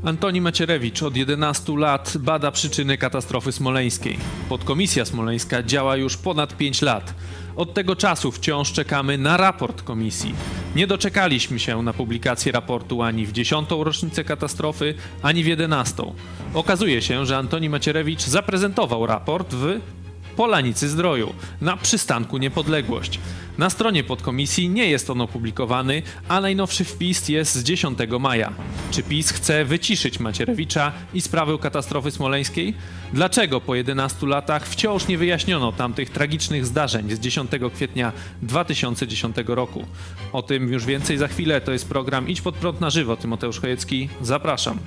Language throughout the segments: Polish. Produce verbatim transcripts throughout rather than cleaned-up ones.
Antoni Macierewicz od jedenastu lat bada przyczyny katastrofy smoleńskiej. Podkomisja smoleńska działa już ponad pięć lat. Od tego czasu wciąż czekamy na raport komisji. Nie doczekaliśmy się na publikację raportu ani w dziesiątą rocznicę katastrofy, ani w jedenastą. Okazuje się, że Antoni Macierewicz zaprezentował raport w Polanicy Zdroju, na przystanku Niepodległość. Na stronie podkomisji nie jest on opublikowany, a najnowszy wpis jest z dziesiątego maja. Czy PiS chce wyciszyć Macierewicza i sprawę katastrofy smoleńskiej? Dlaczego po jedenastu latach wciąż nie wyjaśniono tamtych tragicznych zdarzeń z dziesiątego kwietnia dwa tysiące dziesiątego roku? O tym już więcej za chwilę. To jest program Idź Pod Prąd na żywo. Tymoteusz Chojecki, zapraszam.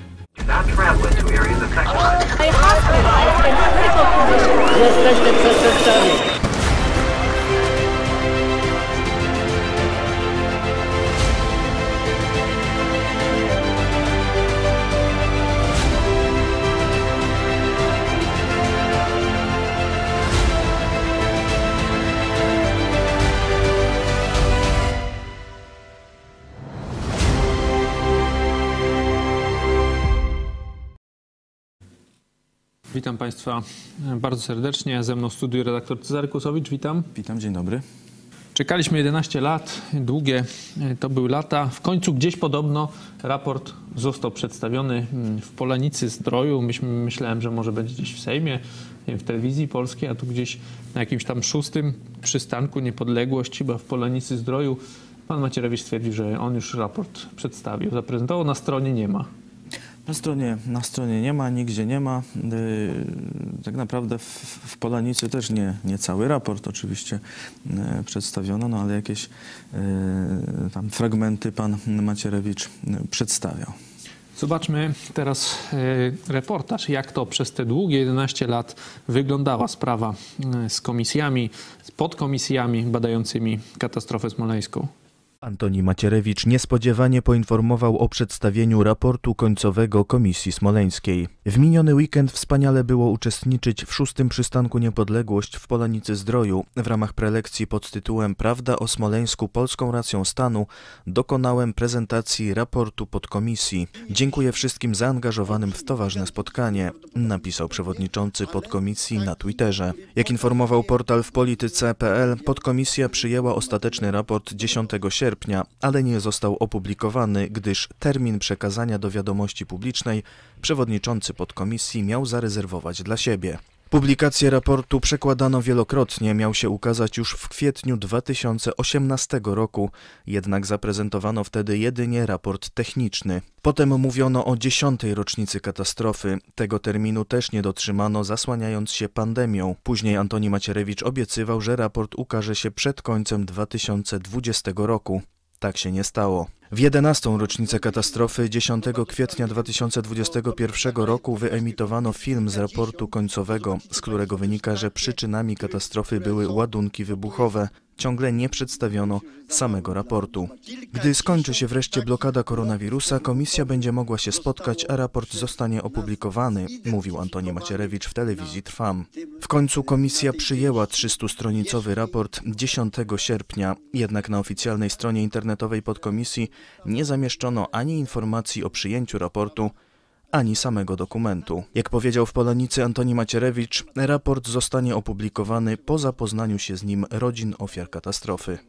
Jesteście przestępcami. Witam Państwa bardzo serdecznie. Ze mną w studiu redaktor Cezary Kłosowicz. Witam. Witam, dzień dobry. Czekaliśmy jedenaście lat, długie to były lata. W końcu gdzieś podobno raport został przedstawiony w Polanicy Zdroju. Myśmy, myślałem, że może będzie gdzieś w Sejmie, w telewizji polskiej, a tu gdzieś na jakimś tam szóstym przystanku Niepodległość, chyba w Polanicy Zdroju. Pan Macierewicz stwierdził, że on już raport przedstawił, zaprezentował, na stronie nie ma. Na stronie, na stronie nie ma, nigdzie nie ma. Yy, tak naprawdę w, w Polanicy też nie, nie cały raport oczywiście yy, przedstawiono, no ale jakieś yy, tam fragmenty pan Macierewicz yy, przedstawiał. Zobaczmy teraz yy, reportaż, jak to przez te długie jedenaście lat wyglądała sprawa yy, z komisjami, z podkomisjami badającymi katastrofę smoleńską. Antoni Macierewicz niespodziewanie poinformował o przedstawieniu raportu końcowego Komisji Smoleńskiej. W miniony weekend wspaniale było uczestniczyć w szóstym przystanku Niepodległość w Polanicy Zdroju. W ramach prelekcji pod tytułem Prawda o Smoleńsku polską racją stanu dokonałem prezentacji raportu podkomisji. Dziękuję wszystkim zaangażowanym w to ważne spotkanie, napisał przewodniczący podkomisji na Twitterze. Jak informował portal w polityce kropka p l, podkomisja przyjęła ostateczny raport dziesiątego sierpnia, ale nie został opublikowany, gdyż termin przekazania do wiadomości publicznej przewodniczący podkomisji miał zarezerwować dla siebie. Publikację raportu przekładano wielokrotnie, miał się ukazać już w kwietniu dwa tysiące osiemnastego roku, jednak zaprezentowano wtedy jedynie raport techniczny. Potem mówiono o dziesiątej rocznicy katastrofy. Tego terminu też nie dotrzymano, zasłaniając się pandemią. Później Antoni Macierewicz obiecywał, że raport ukaże się przed końcem dwa tysiące dwudziestego roku. Tak się nie stało. W jedenastą rocznicę katastrofy dziesiątego kwietnia dwa tysiące dwudziestego pierwszego roku wyemitowano film z raportu końcowego, z którego wynika, że przyczynami katastrofy były ładunki wybuchowe. Ciągle nie przedstawiono samego raportu. Gdy skończy się wreszcie blokada koronawirusa, komisja będzie mogła się spotkać, a raport zostanie opublikowany, mówił Antoni Macierewicz w telewizji Trwam. W końcu komisja przyjęła trzystustronicowy raport dziesiątego sierpnia, jednak na oficjalnej stronie internetowej podkomisji nie zamieszczono ani informacji o przyjęciu raportu, ani samego dokumentu. Jak powiedział w Polanicy Antoni Macierewicz, raport zostanie opublikowany po zapoznaniu się z nim rodzin ofiar katastrofy.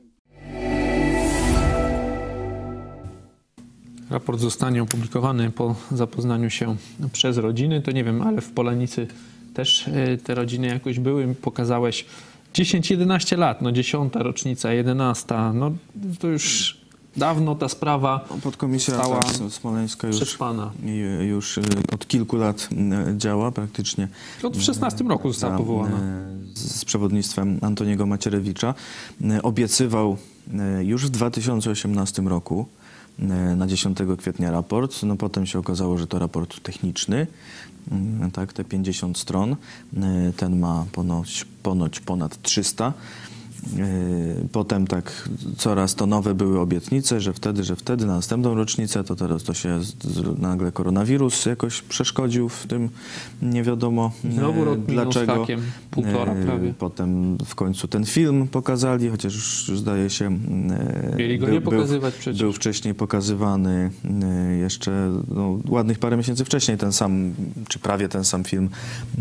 Raport zostanie opublikowany po zapoznaniu się przez rodziny. To nie wiem, ale w Polanicy też te rodziny jakoś były. Pokazałeś dziesięć jedenaście lat, no dziesiąta rocznica, jedenasta, no to już dawno ta sprawa Podkomisja została smoleńska już, przespana. już od kilku lat działa praktycznie. Od w szesnastym roku została powołana. Z przewodnictwem Antoniego Macierewicza. Obiecywał już w dwa tysiące osiemnastym roku na dziesiątego kwietnia raport. No potem się okazało, że to raport techniczny. Tak, te pięćdziesiąt stron. Ten ma ponoć, ponoć ponad trzysta. Potem tak coraz to nowe były obietnice, że wtedy, że wtedy na następną rocznicę, to teraz to się z, nagle koronawirus jakoś przeszkodził w tym, nie wiadomo Znowu rok dlaczego. Minus hakiem, półtora prawie. Potem w końcu ten film pokazali, chociaż już, już zdaje się... Mieli go był, nie pokazywać był, przecież. Był wcześniej pokazywany jeszcze no, ładnych parę miesięcy wcześniej ten sam, czy prawie ten sam film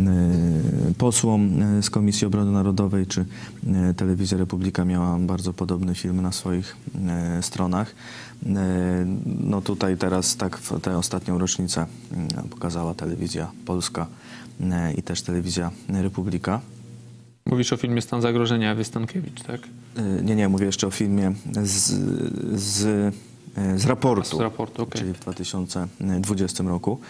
posłom z Komisji Obrony Narodowej, czy Telewizja Republika miała bardzo podobny film na swoich e, stronach. E, no tutaj teraz tak w tę ostatnią rocznicę e, pokazała Telewizja Polska e, i też Telewizja Republika. Mówisz o filmie Stan zagrożenia Ewy Stankiewicz, tak? E, nie, nie, mówię jeszcze o filmie z, z Z raportu, z raportu okay. czyli w dwa tysiące dwudziestym roku.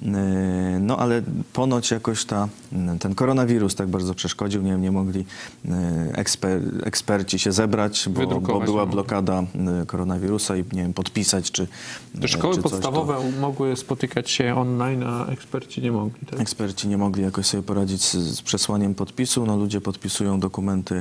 No ale ponoć jakoś ta, ten koronawirus tak bardzo przeszkodził, nie, nie mogli eksper, eksperci się zebrać, bo, bo była blokada koronawirusa i nie wiem, podpisać czy Te szkoły czy coś, podstawowe to... mogły spotykać się online, a eksperci nie mogli. Tak? Eksperci nie mogli jakoś sobie poradzić z, z przesłaniem podpisu. No ludzie podpisują dokumenty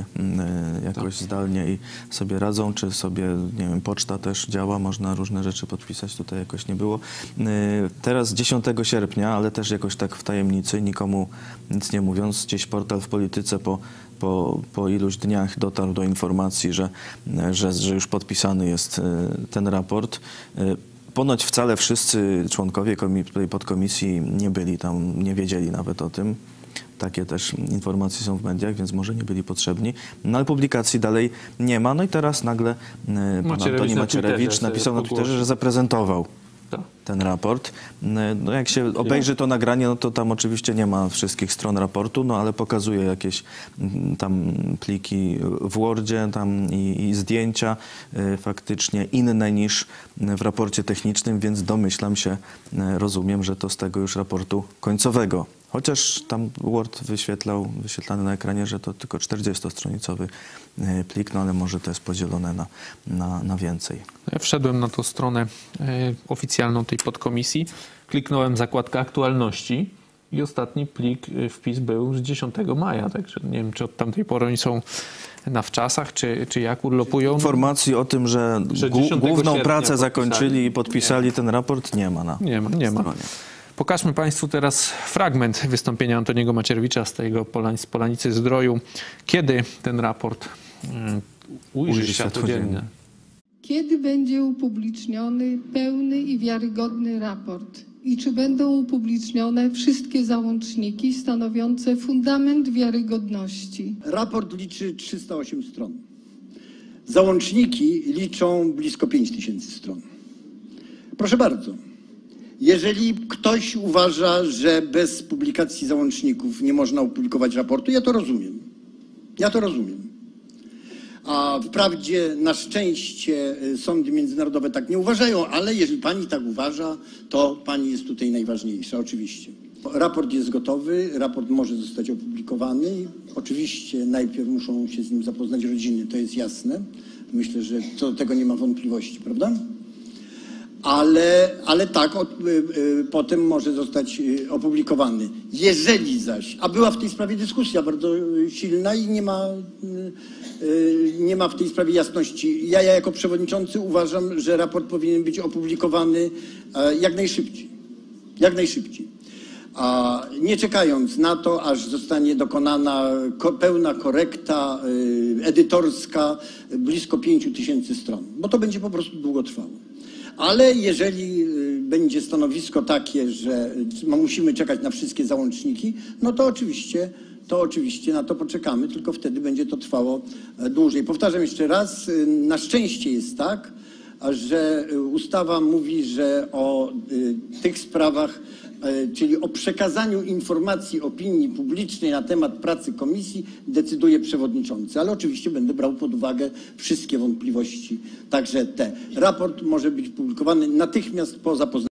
jakoś tak. zdalnie i sobie radzą, czy sobie, nie wiem, poczta też działa, można na różne rzeczy podpisać, tutaj jakoś nie było. Teraz dziesiątego sierpnia, ale też jakoś tak w tajemnicy, nikomu nic nie mówiąc, gdzieś portal w Polityce po, po, po iluś dniach dotarł do informacji, że, że, że już podpisany jest ten raport. Ponoć wcale wszyscy członkowie tej podkomisji nie byli tam, nie wiedzieli nawet o tym. Takie też informacje są w mediach, więc może nie byli potrzebni. No ale publikacji dalej nie ma. No i teraz nagle pan Antoni Macierewicz napisał na Twitterze, że zaprezentował to. ten raport. No jak się obejrzy to nagranie, no to tam oczywiście nie ma wszystkich stron raportu, no ale pokazuje jakieś tam pliki w Wordzie tam i, i zdjęcia faktycznie inne niż w raporcie technicznym, więc domyślam się, rozumiem, że to z tego już raportu końcowego. Chociaż tam Word wyświetlał, wyświetlany na ekranie, że to tylko czterdziestostronicowy plik, no ale może to jest podzielone na, na, na więcej. Ja wszedłem na tą stronę e, oficjalną tej podkomisji, kliknąłem zakładkę aktualności i ostatni plik, e, wpis był z dziesiątego maja, także nie wiem, czy od tamtej pory oni są na wczasach, czy, czy jak urlopują. Informacji o tym, że, że główną pracę zakończyli i podpisali nie. ten raport, nie ma na Nie ma, nie ma. Stronie. Pokażmy Państwu teraz fragment wystąpienia Antoniego Macierewicza z tego z Polanicy Zdroju. Kiedy ten raport um, ujrzy światło dzienne? Kiedy będzie upubliczniony pełny i wiarygodny raport? I czy będą upublicznione wszystkie załączniki stanowiące fundament wiarygodności? Raport liczy trzysta osiem stron. Załączniki liczą blisko pięć tysięcy stron. Proszę bardzo. Jeżeli ktoś uważa, że bez publikacji załączników nie można opublikować raportu, ja to rozumiem. Ja to rozumiem. A wprawdzie na szczęście sądy międzynarodowe tak nie uważają, ale jeżeli pani tak uważa, to pani jest tutaj najważniejsza, oczywiście. Raport jest gotowy, raport może zostać opublikowany. Oczywiście najpierw muszą się z nim zapoznać rodziny, to jest jasne. Myślę, że co do tego nie ma wątpliwości, prawda? Ale, ale tak, o, y, y, potem może zostać y, opublikowany. Jeżeli zaś, a była w tej sprawie dyskusja bardzo y, silna i nie ma, y, y, nie ma w tej sprawie jasności. Ja, ja jako przewodniczący uważam, że raport powinien być opublikowany y, jak najszybciej. Jak najszybciej. A nie czekając na to, aż zostanie dokonana ko pełna korekta y, edytorska y, blisko pięciu tysięcy stron, bo to będzie po prostu długo trwało. Ale jeżeli będzie stanowisko takie, że musimy czekać na wszystkie załączniki, no to oczywiście, to oczywiście na to poczekamy, tylko wtedy będzie to trwało dłużej. Powtarzam jeszcze raz, na szczęście jest tak, że ustawa mówi, że o tych sprawach, czyli o przekazaniu informacji opinii publicznej na temat pracy komisji decyduje przewodniczący. Ale oczywiście będę brał pod uwagę wszystkie wątpliwości, także te. Raport może być publikowany natychmiast po zapoznaniu.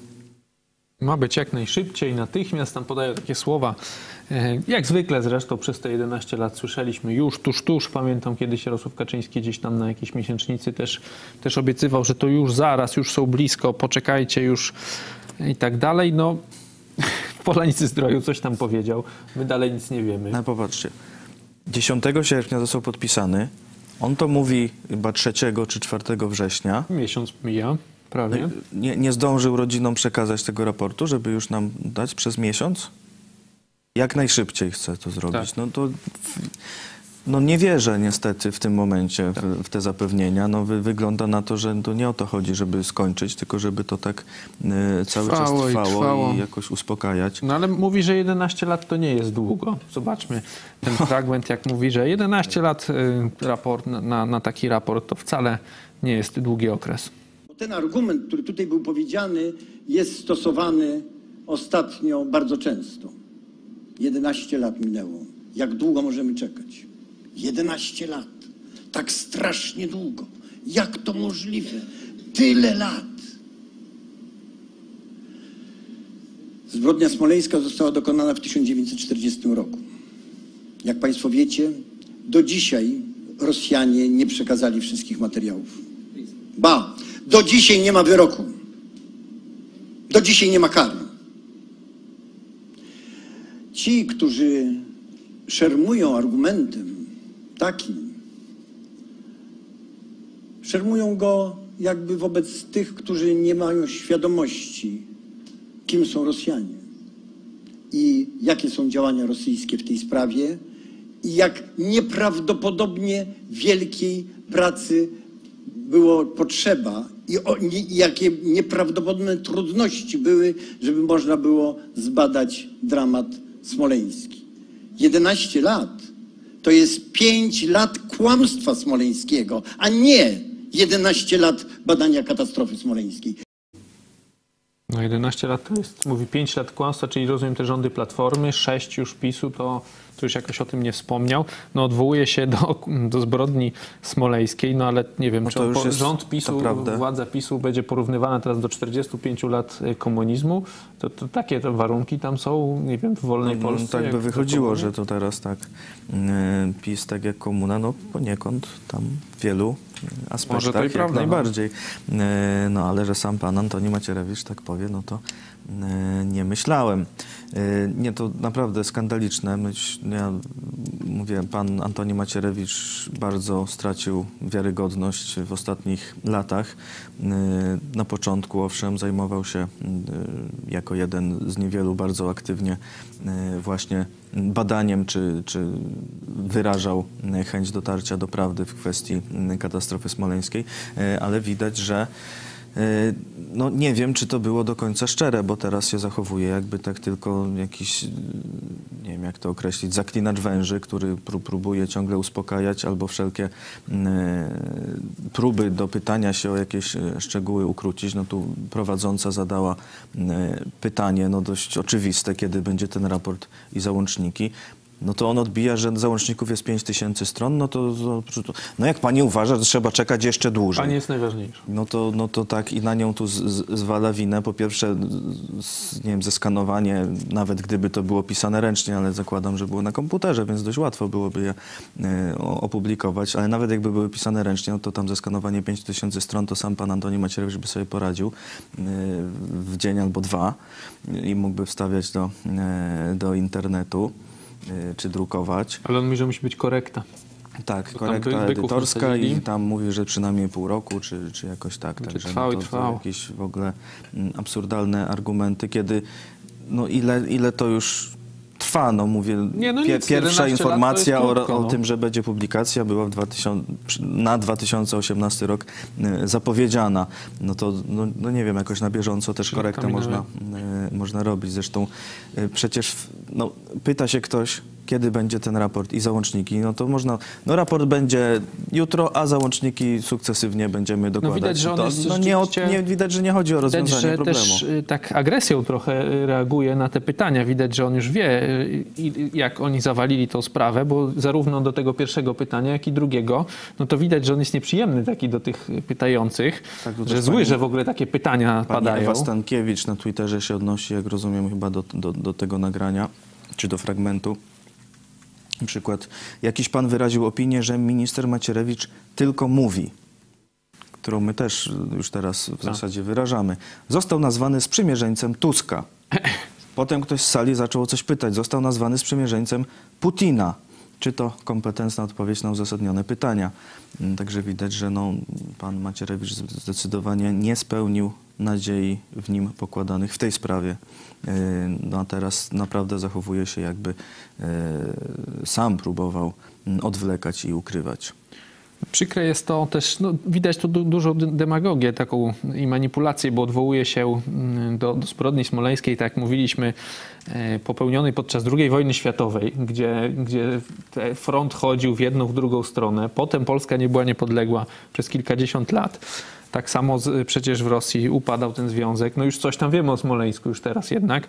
Ma być jak najszybciej, natychmiast, tam podają takie słowa. Jak zwykle zresztą przez te jedenaście lat słyszeliśmy już, tuż, tuż. Pamiętam, kiedyś Jarosław Kaczyński gdzieś tam na jakiejś miesięcznicy też, też obiecywał, że to już zaraz, już są blisko, poczekajcie już i tak dalej. No, w Polanicy Zdroju coś tam powiedział. My dalej nic nie wiemy. No popatrzcie. dziesiątego sierpnia został podpisany. On to mówi chyba trzeciego czy czwartego września. Miesiąc mija, prawie. Nie, nie zdążył rodzinom przekazać tego raportu, żeby już nam dać przez miesiąc? Jak najszybciej chce to zrobić. Tak. No to no nie wierzę niestety w tym momencie w, w te zapewnienia. No wy, wygląda na to, że to nie o to chodzi, żeby skończyć, tylko żeby to tak y, cały Trwało czas i trwało i, trwało. jakoś uspokajać. No ale mówi, że jedenaście lat to nie jest długo. Zobaczmy ten fragment, jak mówi, że jedenaście lat y, raport, na, na taki raport to wcale nie jest długi okres. Ten argument, który tutaj był powiedziany, jest stosowany ostatnio bardzo często. jedenaście lat minęło. Jak długo możemy czekać? jedenaście lat. Tak strasznie długo. Jak to możliwe? Tyle lat. Zbrodnia smoleńska została dokonana w tysiąc dziewięćset czterdziestym roku. Jak Państwo wiecie, do dzisiaj Rosjanie nie przekazali wszystkich materiałów. Ba, do dzisiaj nie ma wyroku. Do dzisiaj nie ma kary. Ci, którzy szermują argumentem takim, szermują go jakby wobec tych, którzy nie mają świadomości, kim są Rosjanie i jakie są działania rosyjskie w tej sprawie i jak nieprawdopodobnie wielkiej pracy było potrzeba i, o, nie, i jakie nieprawdopodobne trudności były, żeby można było zbadać dramat smoleński. jedenaście lat to jest pięć lat kłamstwa smoleńskiego, a nie jedenaście lat badania katastrofy smoleńskiej. No jedenaście lat to jest, mówi pięć lat kłamstwa, czyli rozumiem te rządy Platformy, sześć już PiSu, to, to już jakoś o tym nie wspomniał. No odwołuje się do, do zbrodni smoleńskiej, no ale nie wiem, No czy to już po, jest, rząd PiSu, władza PiSu będzie porównywana teraz do czterdziestu pięciu lat komunizmu. To, to takie to warunki tam są, nie wiem, w wolnej No, Polsce. tak by jak wychodziło, to że to teraz tak y, PiS, tak jak komuna, no poniekąd tam w wielu aspektach Może to i jak prawda, najbardziej. Y, no ale że sam pan Antoni Macierewicz tak powie, no to y, nie myślałem. Y, nie, to naprawdę skandaliczne. Myśl, ja mówię, pan Antoni Macierewicz bardzo stracił wiarygodność w ostatnich latach. Y, na początku, owszem, zajmował się y, jako jeden z niewielu bardzo aktywnie y, właśnie badaniem, czy, czy wyrażał chęć dotarcia do prawdy w kwestii katastrofy smoleńskiej, ale widać, że no nie wiem, czy to było do końca szczere, bo teraz się zachowuje jakby tak tylko jakiś, nie wiem jak to określić, zaklinacz węży, który pró próbuje ciągle uspokajać albo wszelkie próby dopytania się o jakieś szczegóły ukrócić. No tu prowadząca zadała pytanie, no dość oczywiste, kiedy będzie ten raport i załączniki. No to on odbija, że załączników jest pięć tysięcy stron, no to, to no jak pani uważa, że trzeba czekać jeszcze dłużej. Pani jest najważniejsza. No to, no to tak i na nią tu z, z, zwala winę. Po pierwsze, z, nie wiem, zeskanowanie, nawet gdyby to było pisane ręcznie, ale zakładam, że było na komputerze, więc dość łatwo byłoby je y, opublikować, ale nawet jakby były pisane ręcznie, no to tam zeskanowanie pięć tysięcy stron, to sam pan Antoni Macierewicz by sobie poradził y, w dzień albo dwa i mógłby wstawiać do, y, do internetu czy drukować. Ale on mówi, że musi być korekta. Tak, Bo korekta tam edytorska wysadzili. i tam mówi, że przynajmniej pół roku, czy, czy jakoś tak. Znaczy Także trwało i no to, to trwało. jakieś w ogóle mm, absurdalne argumenty, kiedy no ile, ile to już trwa, no mówię, Nie, no pie, nic, pierwsza jedenaście informacja lat to jest o, krótko, o no. tym, że będzie publikacja była w dwa tysiące, na dwa tysiące osiemnasty rok y, zapowiedziana. No to no, no nie wiem, jakoś na bieżąco też korektę minęły. można, y, można robić. Zresztą y, przecież no, pyta się ktoś, kiedy będzie ten raport i załączniki, no to można, no raport będzie jutro, a załączniki sukcesywnie będziemy dokładać. widać, że on to, jest no nie, o- rzeczywiście- nie, widać, że nie chodzi o Widać, rozwiązanie że problemu. też y, tak agresją trochę y, reaguje na te pytania. Widać, że on już wie, y, y, jak oni zawalili tą sprawę, bo zarówno do tego pierwszego pytania, jak i drugiego, no to widać, że on jest nieprzyjemny taki do tych pytających, Tak, to że też zły, pani- że w ogóle takie pytania Pani padają. Ewa Stankiewicz na Twitterze się odnosi, jak rozumiem, chyba do, do, do tego nagrania, czy do fragmentu. Na przykład, jakiś pan wyraził opinię, że minister Macierewicz tylko mówi, którą my też już teraz w zasadzie wyrażamy. Został nazwany sprzymierzeńcem Tuska. Potem ktoś z sali zaczął o coś pytać. Został nazwany sprzymierzeńcem Putina. czy to kompetentna odpowiedź na uzasadnione pytania. Także widać, że no, pan Macierewicz zdecydowanie nie spełnił nadziei w nim pokładanych w tej sprawie. No a teraz naprawdę zachowuje się, jakby sam próbował odwlekać i ukrywać. Przykre jest to też, no, widać tu du dużą demagogię taką i manipulację, bo odwołuje się do, do zbrodni smoleńskiej, tak jak mówiliśmy, e, popełnionej podczas drugiej wojny światowej, gdzie, gdzie front chodził w jedną, w drugą stronę. Potem Polska nie była niepodległa przez kilkadziesiąt lat. Tak samo z, przecież w Rosji upadał ten związek. No już coś tam wiemy o Smoleńsku już teraz jednak.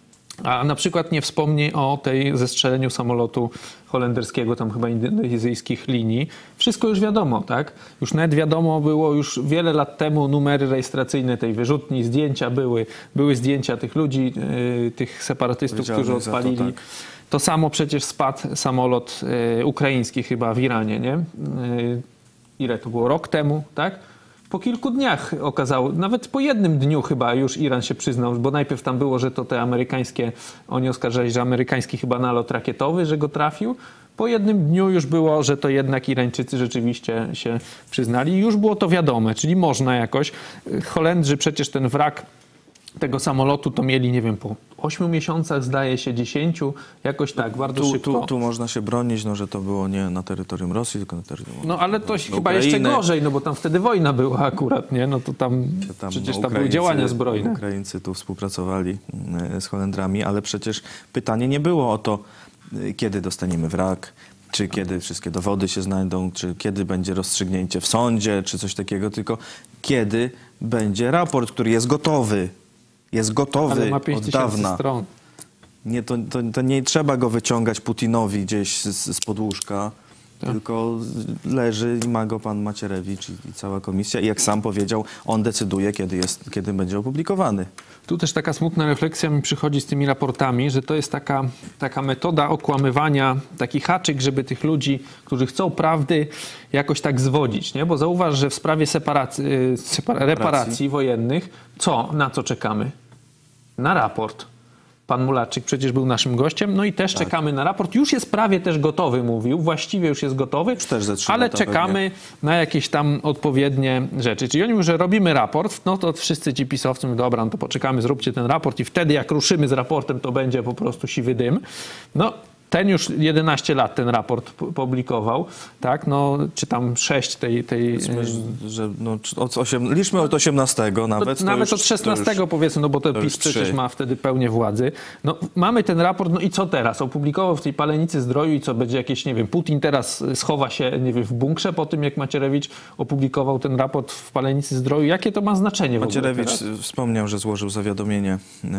A na przykład nie wspomni o tej zestrzeleniu samolotu holenderskiego, tam chyba indonezyjskich linii. Wszystko już wiadomo, tak? Już nawet wiadomo było już wiele lat temu numery rejestracyjne tej wyrzutni, zdjęcia były, były zdjęcia tych ludzi, yy, tych separatystów, którzy odpalili. To, tak. To samo przecież spadł samolot yy, ukraiński chyba w Iranie, nie? Yy, ile to było? Rok temu, tak? Po kilku dniach okazało, nawet po jednym dniu chyba już Iran się przyznał, bo najpierw tam było, że to te amerykańskie, oni oskarżali, że amerykański chyba nalot rakietowy, że go trafił. Po jednym dniu już było, że to jednak Irańczycy rzeczywiście się przyznali. Już było to wiadome, czyli można jakoś. Holendrzy przecież ten wrak tego samolotu to mieli, nie wiem, po ośmiu miesiącach, zdaje się, dziesięciu, jakoś tak, bardzo tu, szybko. Tu, tu można się bronić, no, że to było nie na terytorium Rosji, tylko na terytorium No ale to chyba Ukrainy. jeszcze gorzej, no bo tam wtedy wojna była akurat, nie? No to tam, tam przecież tam były działania zbrojne. Ukraińcy tu współpracowali z Holendrami, ale przecież pytanie nie było o to, kiedy dostaniemy wrak, czy kiedy wszystkie dowody się znajdą, czy kiedy będzie rozstrzygnięcie w sądzie, czy coś takiego, tylko kiedy będzie raport, który jest gotowy. Jest gotowy ale ma pięć od dawna. Stron. Nie, to, to, to nie trzeba go wyciągać Putinowi gdzieś z, z podłóżka, tak. Tylko leży i ma go pan Macierewicz i, i cała komisja. I jak sam powiedział, on decyduje, kiedy, jest, kiedy będzie opublikowany. Tu też taka smutna refleksja mi przychodzi z tymi raportami, że to jest taka, taka metoda okłamywania, taki haczyk, żeby tych ludzi, którzy chcą prawdy, jakoś tak zwodzić, nie? Bo zauważ, że w sprawie separacji, separa, reparacji wojennych, co, na co czekamy? Na raport. Pan Mularczyk przecież był naszym gościem, no i też tak. Czekamy na raport. Już jest prawie też gotowy, mówił, właściwie już jest gotowy, też ze trzy ale lata czekamy pewnie. na jakieś tam odpowiednie rzeczy. Czyli oni mówią, że robimy raport, no to wszyscy ci pisowcy mówią, dobra, no to poczekamy, zróbcie ten raport i wtedy jak ruszymy z raportem, to będzie po prostu siwy dym. No, ten już jedenaście lat ten raport publikował, tak, no, czy tam sześć tej... tej Powiedzmy, że no, od osiem, liczmy od osiemnastego nawet. To, nawet już, od szesnastego już, powiedzmy, no bo to, to PiS przecież trzy. Ma wtedy pełnię władzy. No, mamy ten raport, no i co teraz? Opublikował w tej Palenicy Zdroju i co, będzie jakieś, nie wiem, Putin teraz schowa się, nie wiem, w bunkrze po tym, jak Macierewicz opublikował ten raport w Palenicy Zdroju. Jakie to ma znaczenie w Macierewicz wspomniał, że złożył zawiadomienie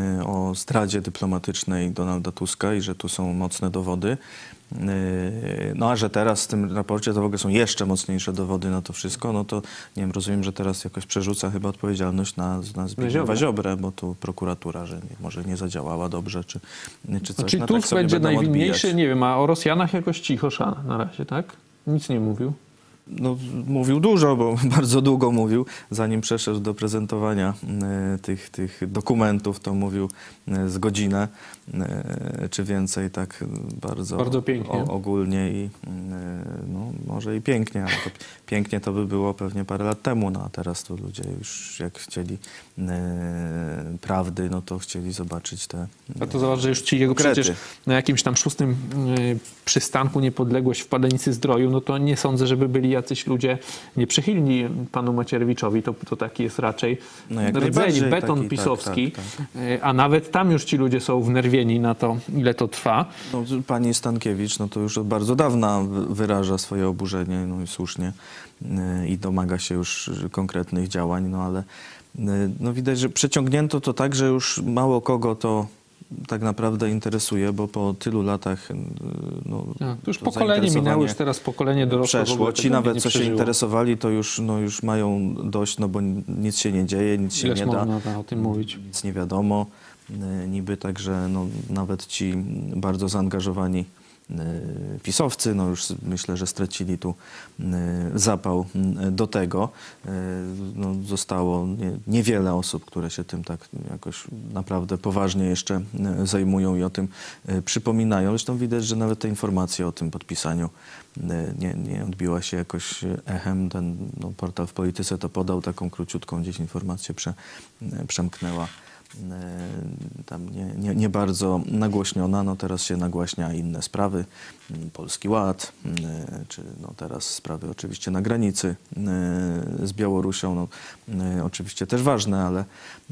o zdradzie dyplomatycznej Donalda Tuska i że tu są mocne dowody. dowody. No a że teraz w tym raporcie to w ogóle są jeszcze mocniejsze dowody na to wszystko, no to nie wiem, rozumiem, że teraz jakoś przerzuca chyba odpowiedzialność na, na Zbigniewa Ziobrę, bo tu prokuratura, że nie, może nie zadziałała dobrze, czy, czy coś. No, czyli no, Tusk tak będzie najwinniejszy, odbijać. nie wiem, a o Rosjanach jakoś cicho szana na razie, tak? Nic nie mówił. No, mówił dużo, bo bardzo długo mówił. Zanim przeszedł do prezentowania e, tych, tych dokumentów, to mówił e, z godzinę, e, czy więcej, tak bardzo, bardzo pięknie. O, ogólnie i e, no, może i pięknie, ale to, pięknie to by było pewnie parę lat temu, no a teraz to ludzie już jak chcieli e, prawdy, no to chcieli zobaczyć te A to zobacz, że już ci jego konkrety. Przecież na jakimś tam szóstym y, przystanku Niepodległość w Palenicy Zdroju, no to nie sądzę, żeby byli jacyś ludzie nieprzychylni panu Macierewiczowi, to, to taki jest raczej no rdzeń, beton taki, pisowski, tak, tak, tak. Y, a nawet tam już ci ludzie są wnerwieni na to, ile to trwa. No, pani Stankiewicz, no to już od bardzo dawna wyraża swoje oburzenie, no i słusznie, y, i domaga się już konkretnych działań, no ale y, no widać, że przeciągnięto to tak, że już mało kogo to tak naprawdę interesuje, bo po tylu latach no, tak, to już to pokolenie minęło, już teraz pokolenie dorosłe przeszło. Ci nawet, co się interesowali, to już, no, już mają dość, no bo nic się nie dzieje, nic się Ileż nie da. można o tym mówić? Nic nie wiadomo. Niby także no, nawet ci bardzo zaangażowani pisowcy, no już myślę, że stracili tu zapał do tego. No, zostało nie, niewiele osób, które się tym tak jakoś naprawdę poważnie jeszcze zajmują i o tym przypominają. Zresztą widać, że nawet te informacje o tym podpisaniu nie, nie odbiła się jakoś echem. Ten no, portal w Polityce to podał taką króciutką gdzieś informację, prze, przemknęła. Tam nie, nie, nie bardzo nagłośniona, no teraz się nagłaśnia inne sprawy, Polski Ład, czy no teraz sprawy oczywiście na granicy z Białorusią, no, oczywiście też ważne, ale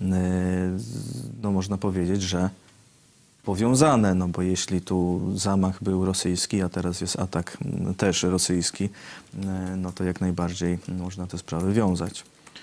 no, można powiedzieć, że powiązane, no bo jeśli tu zamach był rosyjski, a teraz jest atak też rosyjski, no to jak najbardziej można te sprawy wiązać.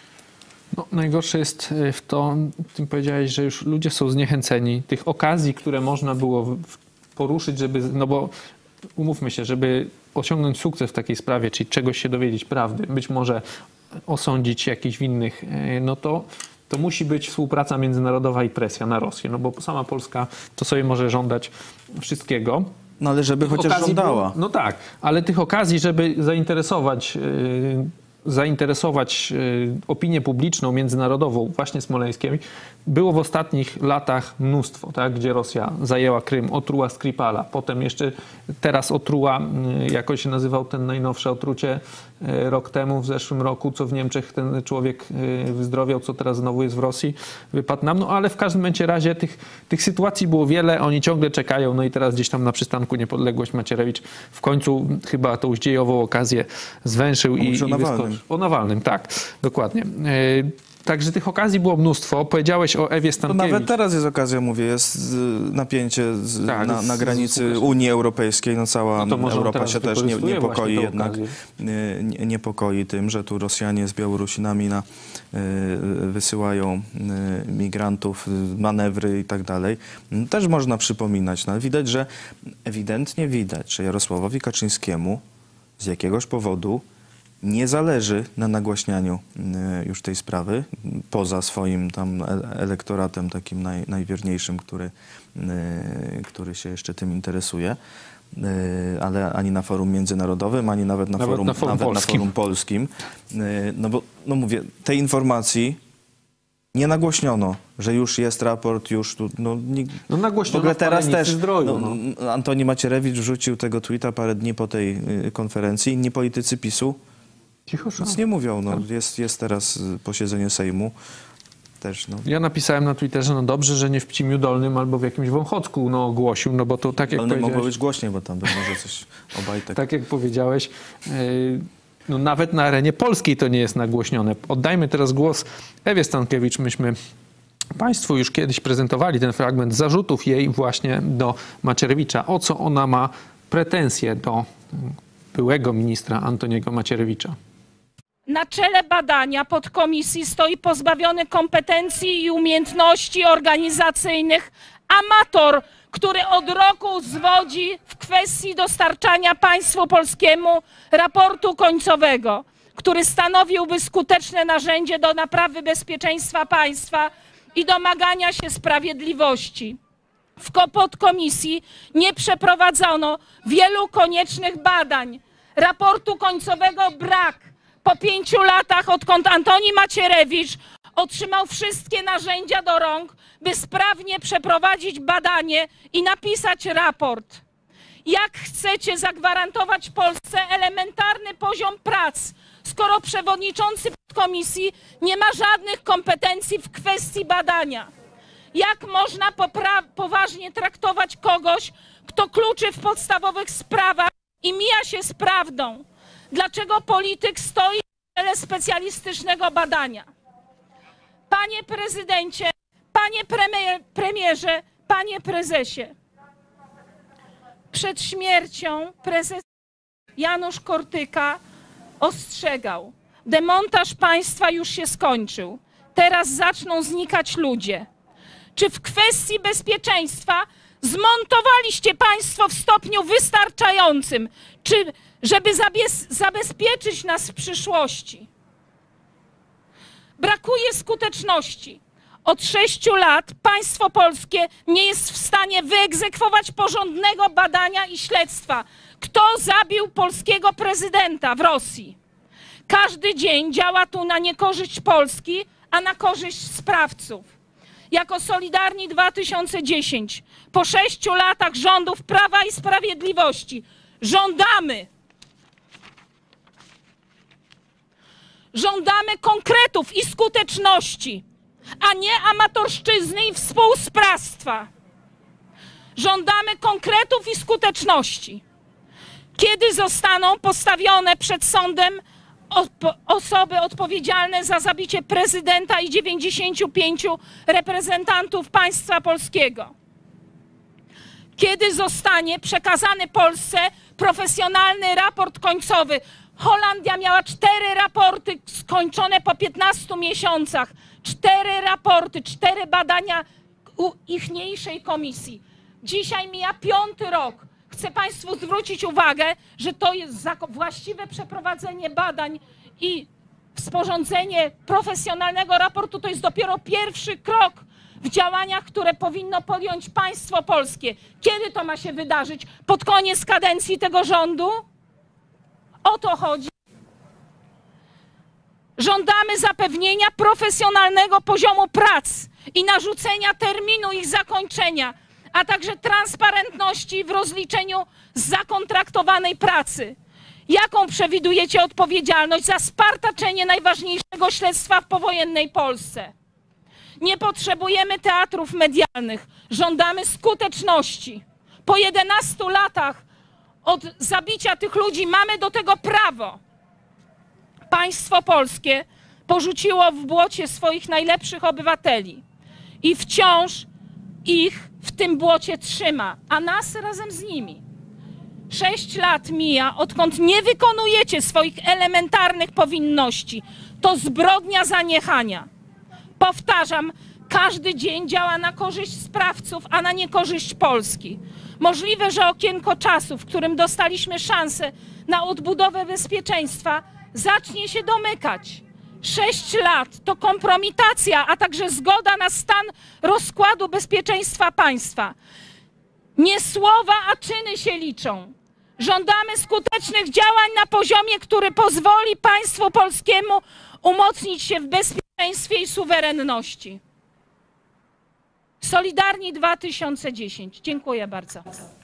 No, najgorsze jest w to, ty powiedziałeś, że już ludzie są zniechęceni. Tych okazji, które można było poruszyć, żeby, no bo umówmy się, żeby osiągnąć sukces w takiej sprawie, czyli czegoś się dowiedzieć prawdy, być może osądzić jakichś winnych, no to, to musi być współpraca międzynarodowa i presja na Rosję, no bo sama Polska to sobie może żądać wszystkiego. No ale żeby Tych chociaż żądała. Było, no tak, ale tych okazji, żeby zainteresować... Yy, zainteresować opinię publiczną, międzynarodową właśnie Smoleńskiem, było w ostatnich latach mnóstwo, tak? Gdzie Rosja zajęła Krym, otruła Skripala, potem jeszcze teraz otruła, jakoś się nazywał ten najnowsze otrucie rok temu, w zeszłym roku, co w Niemczech ten człowiek wyzdrowiał, co teraz znowu jest w Rosji, wypadł nam. No ale w każdym bądź razie tych, tych sytuacji było wiele, oni ciągle czekają, no i teraz gdzieś tam na przystanku Niepodległość Macierewicz w końcu chyba tą dziejową okazję zwęszył i, i wyskoczył. O Nawalnym, tak, dokładnie. Yy, Także tych okazji było mnóstwo. Powiedziałeś o Ewie Stankiewicz. To nawet teraz jest okazja, mówię, jest napięcie z, tak, na, na granicy z, Unii Europejskiej. No cała no Europa się też nie, niepokoi jednak. Nie, niepokoi tym, że tu Rosjanie z Białorusinami na, y, wysyłają y, migrantów, manewry i tak dalej. Też można przypominać. No, widać, że ewidentnie widać, że Jarosławowi Kaczyńskiemu z jakiegoś powodu nie zależy na nagłaśnianiu już tej sprawy, poza swoim tam elektoratem takim naj, najwierniejszym, który, który się jeszcze tym interesuje, ale ani na forum międzynarodowym, ani nawet na, nawet forum, na, forum, nawet polskim. na forum polskim. No bo, no mówię, tej informacji nie nagłośniono, że już jest raport, już tu, no... Nie, no nagłośniono w ogóle teraz też, zdroju, no, no. Antoni Macierewicz wrzucił tego tweeta parę dni po tej konferencji, inni politycy PiSu Cicho, nic nie mówią. No, jest, jest teraz posiedzenie Sejmu. Też, no. Ja napisałem na Twitterze, no dobrze, że nie w Pcimiu Dolnym albo w jakimś Wąchocku no, ogłosił, no bo to tak jak Dolnym powiedziałeś... mogło być głośniej, bo tam by może coś obajtek. Tak jak powiedziałeś, yy, no nawet na arenie polskiej to nie jest nagłośnione. Oddajmy teraz głos Ewie Stankiewicz. Myśmy Państwu już kiedyś prezentowali ten fragment zarzutów jej właśnie do Macierewicza. O co ona ma pretensje do byłego ministra Antoniego Macierewicza? Na czele badania podkomisji stoi pozbawiony kompetencji i umiejętności organizacyjnych amator, który od roku zwodzi w kwestii dostarczania państwu polskiemu raportu końcowego, który stanowiłby skuteczne narzędzie do naprawy bezpieczeństwa państwa i domagania się sprawiedliwości. W podkomisji nie przeprowadzono wielu koniecznych badań. Raportu końcowego brak. Po pięciu latach, odkąd Antoni Macierewicz otrzymał wszystkie narzędzia do rąk, by sprawnie przeprowadzić badanie i napisać raport. Jak chcecie zagwarantować Polsce elementarny poziom prac, skoro przewodniczący podkomisji nie ma żadnych kompetencji w kwestii badania? Jak można poważnie traktować kogoś, kto kluczy w podstawowych sprawach i mija się z prawdą? Dlaczego polityk stoi w czele specjalistycznego badania? Panie prezydencie, panie premier, premierze, panie prezesie. Przed śmiercią prezes Janusz Kortyka ostrzegał: demontaż państwa już się skończył. Teraz zaczną znikać ludzie. Czy w kwestii bezpieczeństwa zmontowaliście państwo w stopniu wystarczającym, czy żeby zabezpieczyć nas w przyszłości? Brakuje skuteczności. Od sześciu lat państwo polskie nie jest w stanie wyegzekwować porządnego badania i śledztwa. Kto zabił polskiego prezydenta w Rosji? Każdy dzień działa tu na niekorzyść Polski, a na korzyść sprawców. Jako Solidarni dwa tysiące dziesięć, po sześciu latach rządów Prawa i Sprawiedliwości żądamy, żądamy konkretów i skuteczności, a nie amatorszczyzny i współsprawstwa. Żądamy konkretów i skuteczności. Kiedy zostaną postawione przed sądem osoby odpowiedzialne za zabicie prezydenta i dziewięćdziesięciu pięciu reprezentantów państwa polskiego? Kiedy zostanie przekazany Polsce profesjonalny raport końcowy? Holandia miała cztery raporty skończone po piętnastu miesiącach. Cztery raporty, cztery badania u ichniejszej komisji. Dzisiaj mija piąty rok. Chcę Państwu zwrócić uwagę, że to jest właściwe przeprowadzenie badań i sporządzenie profesjonalnego raportu to jest dopiero pierwszy krok w działaniach, które powinno podjąć państwo polskie. Kiedy to ma się wydarzyć? Pod koniec kadencji tego rządu? O to chodzi. Żądamy zapewnienia profesjonalnego poziomu prac i narzucenia terminu ich zakończenia, a także transparentności w rozliczeniu zakontraktowanej pracy. Jaką przewidujecie odpowiedzialność za spartaczenie najważniejszego śledztwa w powojennej Polsce? Nie potrzebujemy teatrów medialnych, żądamy skuteczności. Po jedenastu latach od zabicia tych ludzi mamy do tego prawo. Państwo polskie porzuciło w błocie swoich najlepszych obywateli i wciąż ich w tym błocie trzyma, a nas razem z nimi. Sześć lat mija, odkąd nie wykonujecie swoich elementarnych powinności. To zbrodnia zaniechania. Powtarzam, każdy dzień działa na korzyść sprawców, a na niekorzyść Polski. Możliwe, że okienko czasu, w którym dostaliśmy szansę na odbudowę bezpieczeństwa, zacznie się domykać. Sześć lat to kompromitacja, a także zgoda na stan rozkładu bezpieczeństwa państwa. Nie słowa, a czyny się liczą. Żądamy skutecznych działań na poziomie, który pozwoli państwu polskiemu umocnić się w bezpieczeństwie i suwerenności. Solidarni dwa tysiące dziesięć. Dziękuję bardzo.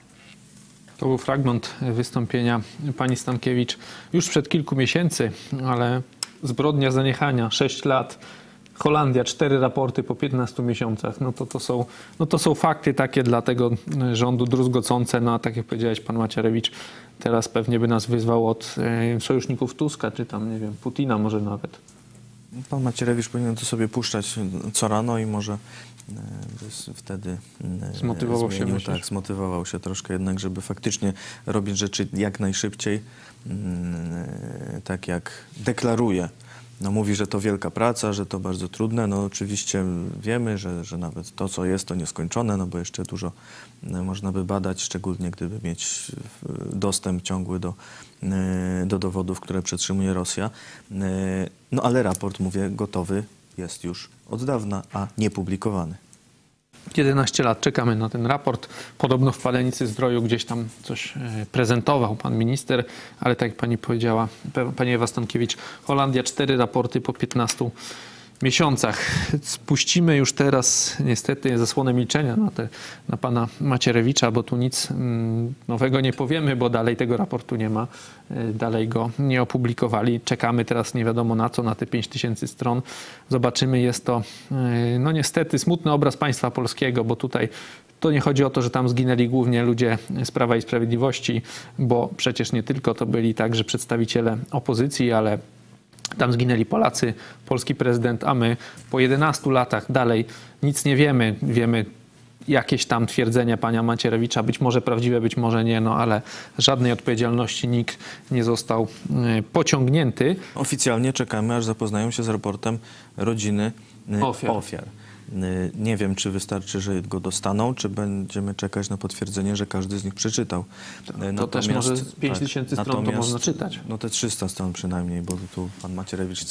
To był fragment wystąpienia pani Stankiewicz już przed kilku miesięcy, ale zbrodnia zaniechania, sześć lat, Holandia, cztery raporty po piętnastu miesiącach. No to, to, są, no to są fakty takie dla tego rządu druzgocące. No a tak jak powiedziałeś, pan Macierewicz teraz pewnie by nas wyzwał od e, sojuszników Tuska, czy tam, nie wiem, Putina może nawet. Pan Macierewicz powinien to sobie puszczać co rano i może e, wtedy e, zmotywował zmienił, się, tak, zmotywował się troszkę jednak, żeby faktycznie robić rzeczy jak najszybciej, e, tak jak deklaruje. No, mówi, że to wielka praca, że to bardzo trudne. No oczywiście wiemy, że, że nawet to, co jest, to nieskończone, no bo jeszcze dużo można by badać, szczególnie gdyby mieć dostęp ciągły do, do dowodów, które przetrzymuje Rosja. No ale raport, mówię, gotowy jest już od dawna, a nie publikowany. jedenaście lat czekamy na ten raport. Podobno w Palenicy Zdroju gdzieś tam coś prezentował pan minister, ale tak jak pani powiedziała, pani Ewa Stankiewicz, Holandia cztery raporty po piętnastu miesiącach. Spuścimy już teraz niestety zasłonę milczenia na, te, na pana Macierewicza, bo tu nic mm, nowego nie powiemy, bo dalej tego raportu nie ma, dalej go nie opublikowali. Czekamy teraz nie wiadomo na co, na te pięć tysięcy stron. Zobaczymy, jest to no niestety smutny obraz państwa polskiego, bo tutaj to nie chodzi o to, że tam zginęli głównie ludzie z Prawa i Sprawiedliwości, bo przecież nie tylko to byli także przedstawiciele opozycji, ale tam zginęli Polacy, polski prezydent, a my po jedenastu latach dalej nic nie wiemy. Wiemy jakieś tam twierdzenia pana Macierewicza, być może prawdziwe, być może nie, no ale żadnej odpowiedzialności nikt nie został pociągnięty. Oficjalnie czekamy, aż zapoznają się z raportem rodziny ofiar. ofiar. Nie wiem, czy wystarczy, że go dostaną, czy będziemy czekać na potwierdzenie, że każdy z nich przeczytał. To natomiast, też może pięć tysięcy tak, stron to można czytać. No te trzysta stron przynajmniej, bo tu pan Macierewicz chce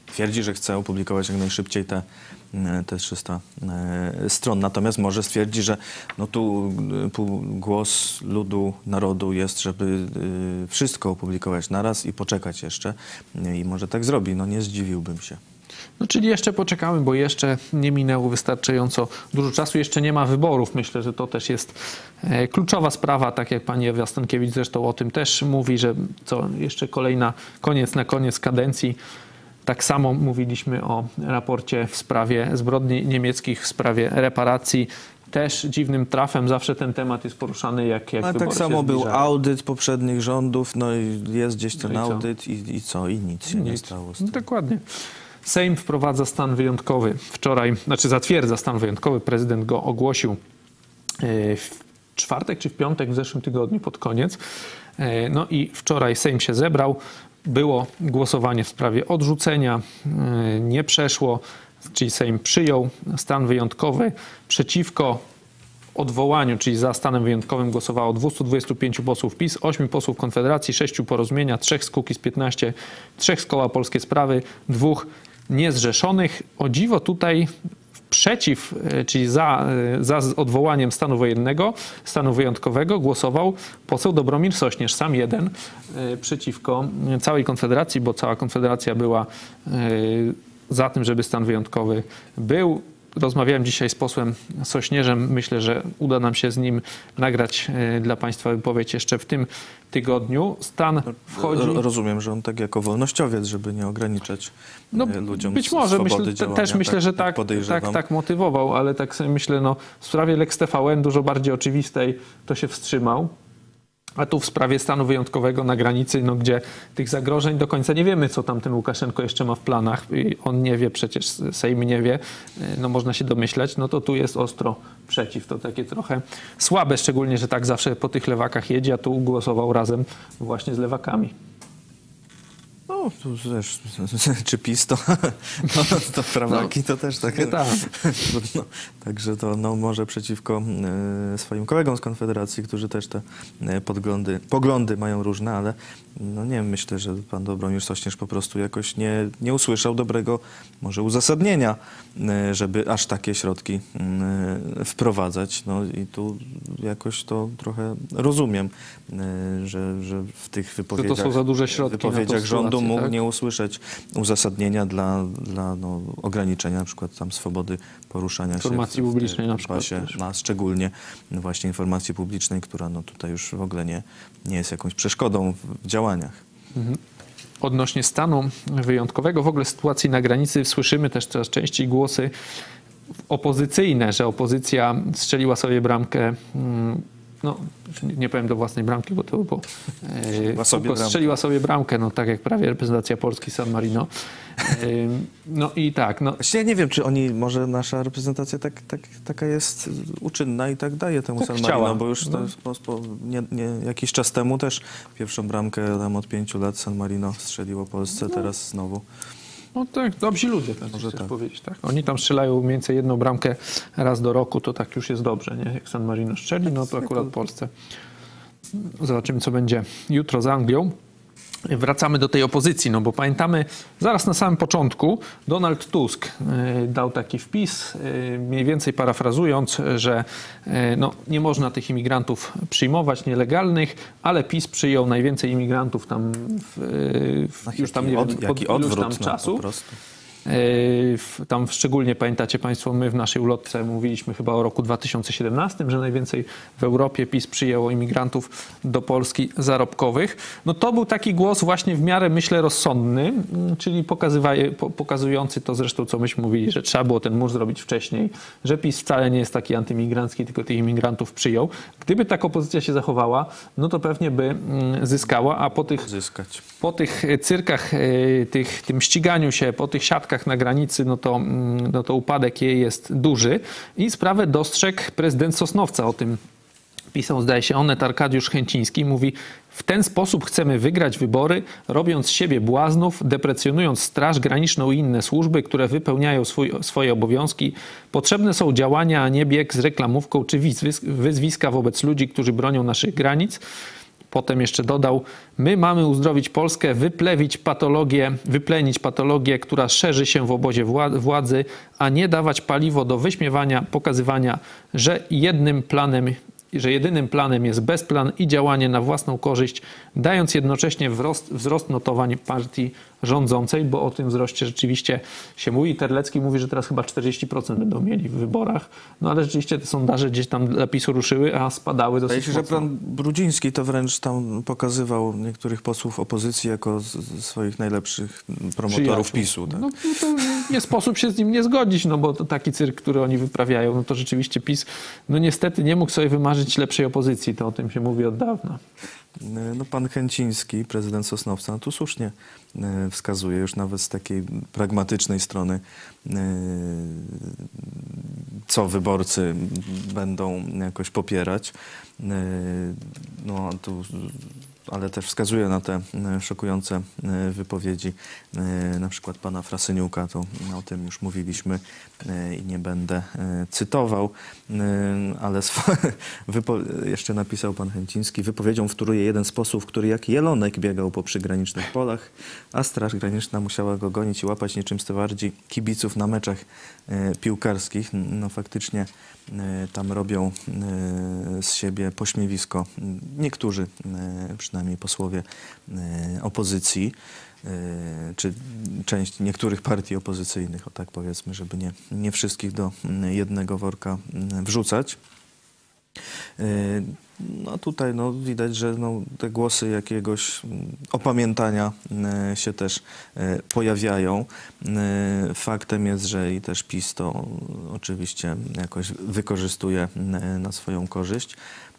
twierdzi, że chce opublikować jak najszybciej te, te trzysta stron. Natomiast może stwierdzi, że no tu głos ludu, narodu jest, żeby wszystko opublikować naraz i poczekać jeszcze. I może tak zrobi. No nie zdziwiłbym się. No, czyli jeszcze poczekamy, bo jeszcze nie minęło wystarczająco dużo czasu, jeszcze nie ma wyborów. Myślę, że to też jest e, kluczowa sprawa, tak jak pani Ewa Stankiewicz zresztą o tym też mówi, że co jeszcze kolejna, koniec na koniec kadencji. Tak samo mówiliśmy o raporcie w sprawie zbrodni niemieckich, w sprawie reparacji. Też dziwnym trafem zawsze ten temat jest poruszany, jak, jak Ale wybory tak samo się był zbliżają. audyt poprzednich rządów, no i jest gdzieś ten No i co? audyt i, i co? I nic się Nic. nie stało z No, tym. dokładnie. Sejm wprowadza stan wyjątkowy. Wczoraj, znaczy zatwierdza stan wyjątkowy. Prezydent go ogłosił w czwartek czy w piątek w zeszłym tygodniu pod koniec. No i wczoraj Sejm się zebrał. Było głosowanie w sprawie odrzucenia. Nie przeszło, czyli Sejm przyjął stan wyjątkowy. Przeciwko odwołaniu, czyli za stanem wyjątkowym głosowało dwieście dwadzieścia pięć posłów PiS, ośmiu posłów Konfederacji, sześciu Porozumienia, trzech z Kukiz piętnaście, trzech z Koła Polskie Sprawy, dwóch niezrzeszonych. O dziwo tutaj przeciw, czyli za, za odwołaniem stanu wojennego, stanu wyjątkowego głosował poseł Dobromir Sośnierz, sam jeden, przeciwko całej Konfederacji, bo cała Konfederacja była za tym, żeby stan wyjątkowy był. Rozmawiałem dzisiaj z posłem Sośnierzem. Myślę, że uda nam się z nim nagrać dla państwa wypowiedź jeszcze w tym tygodniu. Stan wchodzi... Rozumiem, że on tak jako wolnościowiec, żeby nie ograniczać no, ludziom być może, swobody myślę, działania. też myślę, tak, że tak, tak, tak, tak motywował, ale tak sobie myślę, no, w sprawie Lex T V N dużo bardziej oczywistej to się wstrzymał. A tu w sprawie stanu wyjątkowego na granicy, no, gdzie tych zagrożeń do końca nie wiemy, co tam ten Łukaszenko jeszcze ma w planach. I on nie wie, przecież Sejm nie wie, no można się domyślać, no to tu jest ostro przeciw. To takie trochę słabe, szczególnie, że tak zawsze po tych lewakach jedzie, a tu głosował razem właśnie z lewakami. No, tu też, czy PiS to, no, to prawaki, no, to też tak. tak. No, także to no, może przeciwko y, swoim kolegom z Konfederacji, którzy też te y, podglądy, poglądy mają różne, ale no nie wiem, myślę, że pan Dobromir Sośnierz po prostu jakoś nie, nie usłyszał dobrego może uzasadnienia, y, żeby aż takie środki y, wprowadzać. No i tu jakoś to trochę rozumiem, y, że, że w tych wypowiedziach, to są za duże środki wypowiedziach na tą rządu mógł tak? nie usłyszeć uzasadnienia dla, dla no, ograniczenia na przykład tam swobody poruszania informacji się w, w, publicznej w, na przykład pasie, też. na szczególnie właśnie informacji publicznej, która no, tutaj już w ogóle nie, nie jest jakąś przeszkodą w działaniach. Mhm. Odnośnie stanu wyjątkowego, w ogóle sytuacji na granicy, słyszymy też coraz częściej głosy opozycyjne, że opozycja strzeliła sobie bramkę, no nie powiem do własnej bramki, bo to było, e, sobie strzeliła sobie bramkę, no tak jak prawie reprezentacja Polski San Marino. E, no i tak. No. Właściwie nie wiem, czy oni, może nasza reprezentacja tak, tak, taka jest uczynna i tak daje temu tak San chciała. Marino, bo już no. to, po, po, nie, nie, jakiś czas temu też pierwszą bramkę tam od pięciu lat San Marino strzeliło Polsce, no. Teraz znowu. No tak, dobrzy ludzie, tak może tak powiedzieć, tak? Oni tam strzelają mniej więcej jedną bramkę raz do roku, to tak już jest dobrze, nie? Jak San Marino strzeli, no to akurat w Polsce. Zobaczymy, co będzie jutro z Anglią. Wracamy do tej opozycji, no bo pamiętamy, zaraz na samym początku Donald Tusk y, dał taki wpis, y, mniej więcej parafrazując, że y, no, nie można tych imigrantów przyjmować nielegalnych, ale PiS przyjął najwięcej imigrantów tam w, w, już tam nie od, wiem, od jaki odwrót, tam no, czasu. po prostu. Tam szczególnie pamiętacie państwo, my w naszej ulotce mówiliśmy chyba o roku dwa tysiące siedemnastym, że najwięcej w Europie PiS przyjęło imigrantów do Polski zarobkowych. No to był taki głos właśnie w miarę, myślę, rozsądny, czyli pokazujący to zresztą, co myśmy mówili, że trzeba było ten mur zrobić wcześniej, że PiS wcale nie jest taki antyimigrancki, tylko tych imigrantów przyjął. Gdyby tak opozycja się zachowała, no to pewnie by zyskała, a po tych, Zyskać. po tych cyrkach, tych, tym ściganiu się, po tych siatkach na granicy, no to, no to upadek jej jest duży i sprawę dostrzegł prezydent Sosnowca. O tym pisał, zdaje się, Onet Arkadiusz Chęciński. Mówi, w ten sposób chcemy wygrać wybory, robiąc z siebie błaznów, deprecjonując Straż Graniczną i inne służby, które wypełniają swój, swoje obowiązki. Potrzebne są działania, a nie bieg z reklamówką czy wyzwiska wobec ludzi, którzy bronią naszych granic. Potem jeszcze dodał, my mamy uzdrowić Polskę, wyplewić patologię, wyplenić patologię, która szerzy się w obozie władzy, a nie dawać paliwo do wyśmiewania, pokazywania, że jednym planem że jedynym planem jest bezplan i działanie na własną korzyść, dając jednocześnie wzrost, wzrost notowań partii rządzącej, bo o tym wzroście rzeczywiście się mówi. Terlecki mówi, że teraz chyba czterdzieści procent będą mieli w wyborach, no ale rzeczywiście te sondaże gdzieś tam dla PiSu ruszyły, a spadały dosyć Wydaje się, mocno. że pan Brudziński to wręcz tam pokazywał niektórych posłów opozycji jako z, z swoich najlepszych promotorów Przyjaciół. PiSu. Tak? No to nie sposób się z nim nie zgodzić, no bo to taki cyrk, który oni wyprawiają, no to rzeczywiście PiS, no niestety nie mógł sobie wymarzyć lepszej opozycji, to o tym się mówi od dawna. No, pan Chęciński, prezydent Sosnowca, no tu słusznie e, wskazuje już nawet z takiej pragmatycznej strony, e, co wyborcy będą jakoś popierać. E, no, tu, ale też wskazuje na te szokujące wypowiedzi na przykład pana Frasyniuka, to o tym już mówiliśmy i nie będę cytował, ale jeszcze napisał pan Chęciński, wypowiedzią wtóruje jeden z posłów, który jak jelonek biegał po przygranicznych polach, a Straż Graniczna musiała go gonić i łapać niczym stewardzi kibiców na meczach piłkarskich. No faktycznie tam robią z siebie pośmiewisko niektórzy, przynajmniej posłowie opozycji, czy część niektórych partii opozycyjnych, o tak powiedzmy, żeby nie, nie wszystkich do jednego worka wrzucać. No tutaj no, widać, że no, te głosy jakiegoś opamiętania się też pojawiają. Faktem jest, że i też PiS to oczywiście jakoś wykorzystuje na swoją korzyść.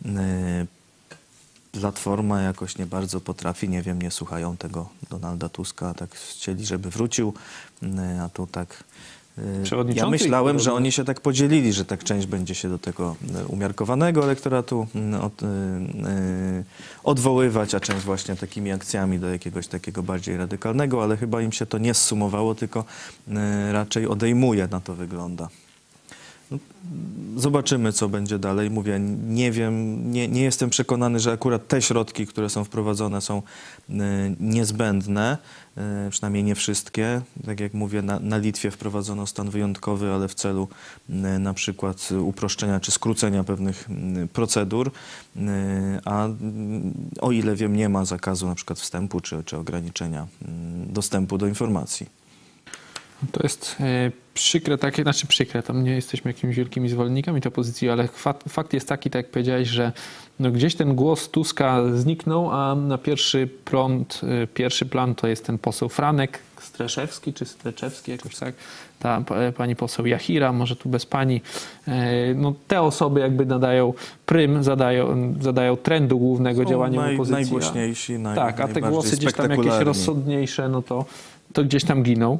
Platforma jakoś nie bardzo potrafi, nie wiem, nie słuchają tego Donalda Tuska, tak chcieli, żeby wrócił, a tu tak... Ja myślałem, że oni się tak podzielili, że tak część będzie się do tego umiarkowanego elektoratu od, odwoływać, a część właśnie takimi akcjami do jakiegoś takiego bardziej radykalnego, ale chyba im się to nie zsumowało, tylko raczej odejmuje, na to wygląda. Zobaczymy, co będzie dalej. Mówię, nie wiem, nie, nie jestem przekonany, że akurat te środki, które są wprowadzone, są y, niezbędne. Y, przynajmniej nie wszystkie. Tak jak mówię, na, na Litwie wprowadzono stan wyjątkowy, ale w celu y, na przykład uproszczenia czy skrócenia pewnych y, procedur. Y, a y, o ile wiem, nie ma zakazu na przykład wstępu czy, czy ograniczenia y, dostępu do informacji. To jest e, przykre, takie, znaczy przykre, tam nie jesteśmy jakimiś wielkimi zwolennikami tej opozycji, ale fakt, fakt jest taki, tak jak powiedziałeś, że no gdzieś ten głos Tuska zniknął, a na pierwszy prąd, e, pierwszy plan to jest ten poseł Franek Streszewski, czy Streczewski jakoś tak, ta e, pani poseł Jachira, może tu bez pani. E, no te osoby jakby nadają prym, zadają, zadają trendu głównego Są działania naj, opozycji. Najgłośniejsi, naj, tak, a te głosy gdzieś tam jakieś rozsądniejsze, no to, to gdzieś tam giną.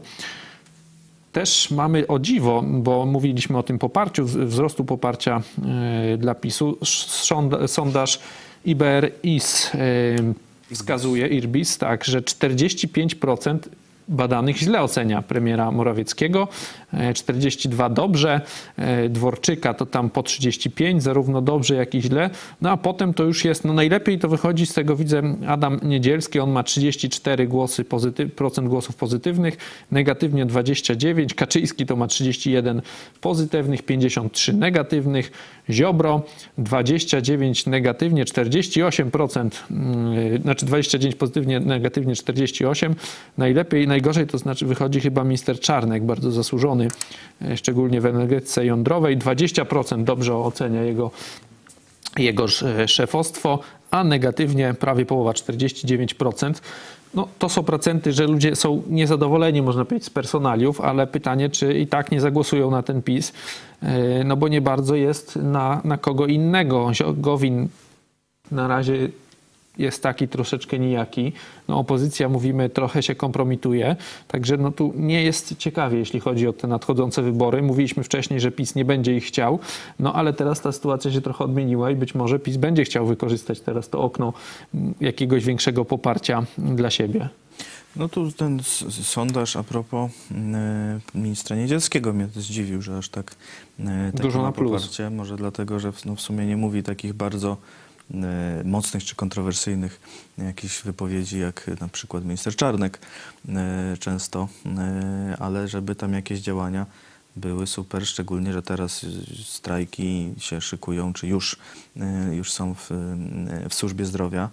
Też mamy, o dziwo, bo mówiliśmy o tym poparciu, wzrostu poparcia y, dla PiSu. Sonda, sondaż I B R I S y, wskazuje, Irbis, tak, że czterdzieści pięć procent badanych źle ocenia premiera Morawieckiego, czterdzieści dwa dobrze, Dworczyka to tam po trzydzieści pięć, zarówno dobrze, jak i źle. No a potem to już jest, no najlepiej to wychodzi, z tego widzę, Adam Niedzielski, on ma trzydzieści cztery głosy pozytyw, procent głosów pozytywnych, negatywnie dwadzieścia dziewięć, Kaczyński to ma trzydzieści jeden pozytywnych, pięćdziesiąt trzy negatywnych, Ziobro dwadzieścia dziewięć negatywnie, czterdzieści osiem procent, yy, znaczy dwadzieścia dziewięć pozytywnie, negatywnie czterdzieści osiem. Najlepiej, najgorzej to znaczy wychodzi chyba minister Czarnek, bardzo zasłużony, yy, szczególnie w energetyce jądrowej. dwadzieścia procent dobrze ocenia jego, jego szefostwo, a negatywnie prawie połowa, czterdzieści dziewięć procent. No, to są procenty, że ludzie są niezadowoleni, można powiedzieć, z personaliów, ale pytanie, czy i tak nie zagłosują na ten PiS, no bo nie bardzo jest na, na kogo innego. Gowin na razie jest taki troszeczkę nijaki. No, opozycja, mówimy, trochę się kompromituje, także no, tu nie jest ciekawie, jeśli chodzi o te nadchodzące wybory. Mówiliśmy wcześniej, że PiS nie będzie ich chciał, no ale teraz ta sytuacja się trochę odmieniła i być może PiS będzie chciał wykorzystać teraz to okno jakiegoś większego poparcia dla siebie. No tu ten sondaż a propos y, ministra Niedzielskiego mnie zdziwił, że aż tak y, dużo na plus. Poparcie. Może dlatego, że w, no, w sumie nie mówi takich bardzo e, mocnych czy kontrowersyjnych jakichś wypowiedzi, jak na przykład minister Czarnek e, często, e, ale żeby tam jakieś działania były super, szczególnie, że teraz strajki się szykują, czy już, już są w, w służbie zdrowia,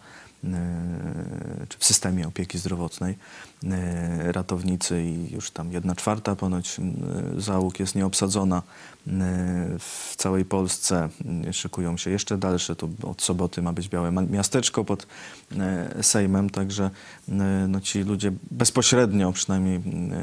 czy w systemie opieki zdrowotnej. Ratownicy i już tam jedna czwarta ponoć załóg jest nieobsadzona w całej Polsce. Szykują się jeszcze dalsze, to od soboty ma być białe miasteczko pod Sejmem, także no, ci ludzie bezpośrednio przynajmniej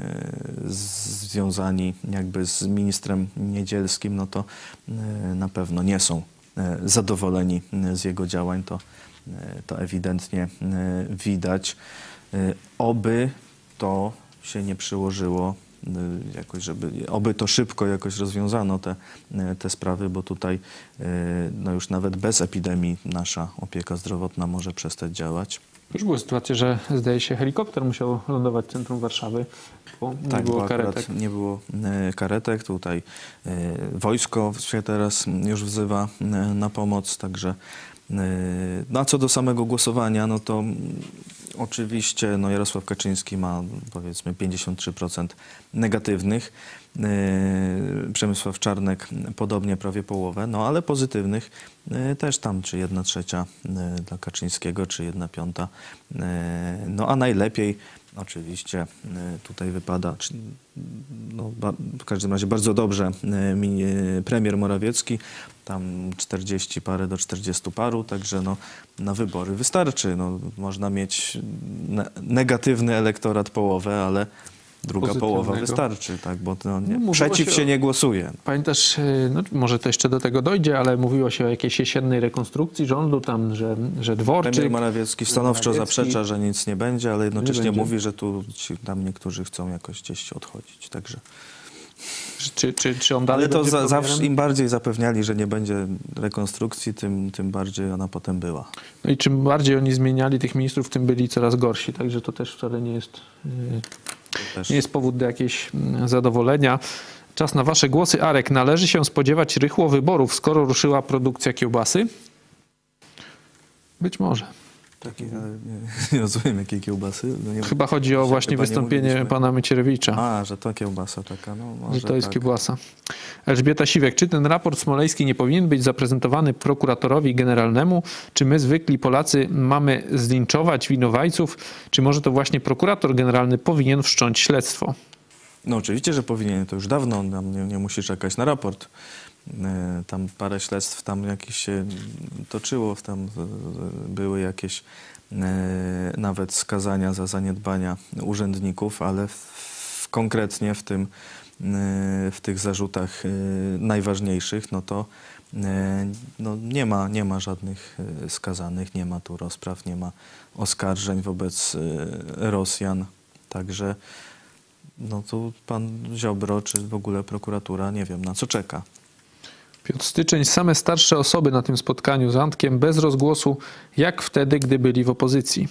związani jakby z ministrem Niedzielskim, no to na pewno nie są zadowoleni z jego działań, to to ewidentnie widać. Oby to się nie przyłożyło jakoś, żeby, oby to szybko jakoś rozwiązano te, te sprawy, bo tutaj no już nawet bez epidemii nasza opieka zdrowotna może przestać działać. Już były sytuacje, że zdaje się helikopter musiał lądować w centrum Warszawy, bo nie tak, było bo karetek. Nie było karetek. Tutaj wojsko się teraz już wzywa na pomoc, także no a co do samego głosowania, no to oczywiście no Jarosław Kaczyński ma powiedzmy pięćdziesiąt trzy procent negatywnych, Przemysław Czarnek podobnie prawie połowę, no ale pozytywnych też tam, czy jedna trzecia dla Kaczyńskiego, czy jedna piąta. No a najlepiej oczywiście tutaj wypada, no, w każdym razie bardzo dobrze premier Morawiecki, tam czterdzieści parę do czterdziestu paru, także no, na wybory wystarczy. No, można mieć negatywny elektorat połowę, ale druga połowa wystarczy, tak, bo to nie, no, przeciw się, się nie głosuje. Pamiętasz, no, może to jeszcze do tego dojdzie, ale mówiło się o jakiejś jesiennej rekonstrukcji rządu, tam, że, że Dworczyk... Premier Morawiecki stanowczo Morawiecki. zaprzecza, że nic nie będzie, ale jednocześnie mówi, że tu ci, tam niektórzy chcą jakoś gdzieś odchodzić, także... Czy, czy, czy on dalej Ale to za, zawsze im bardziej zapewniali, że nie będzie rekonstrukcji, tym, tym bardziej ona potem była. No i czym bardziej oni zmieniali tych ministrów, tym byli coraz gorsi, także to też wcale nie jest... Yy... Nie jest powód do jakiegoś zadowolenia. Czas na wasze głosy. Arek, należy się spodziewać rychło wyborów, skoro ruszyła produkcja kiełbasy? Być może. Taki, ale nie, nie rozumiem, jakiej kiełbasy. No nie, chyba chodzi o właśnie wystąpienie pana Macierewicza. A, że to kiełbasa taka. No, może że to jest tak. kiełbasa. Elżbieta Siwek, czy ten raport smoleński nie powinien być zaprezentowany prokuratorowi generalnemu? Czy my, zwykli Polacy, mamy zlinczować winowajców? Czy może to właśnie prokurator generalny powinien wszcząć śledztwo? No oczywiście, że powinien. To już dawno. Nie, nie musi czekać na raport. Tam parę śledztw tam jakieś się toczyło, tam były jakieś nawet skazania za zaniedbania urzędników, ale w, konkretnie w tym, w tych zarzutach najważniejszych, no to no nie ma, nie ma żadnych skazanych, nie ma tu rozpraw, nie ma oskarżeń wobec Rosjan, także no tu pan Ziobro, czy w ogóle prokuratura, nie wiem na co czeka. Piotr Styczeń, same starsze osoby na tym spotkaniu z Antkiem bez rozgłosu, jak wtedy, gdy byli w opozycji.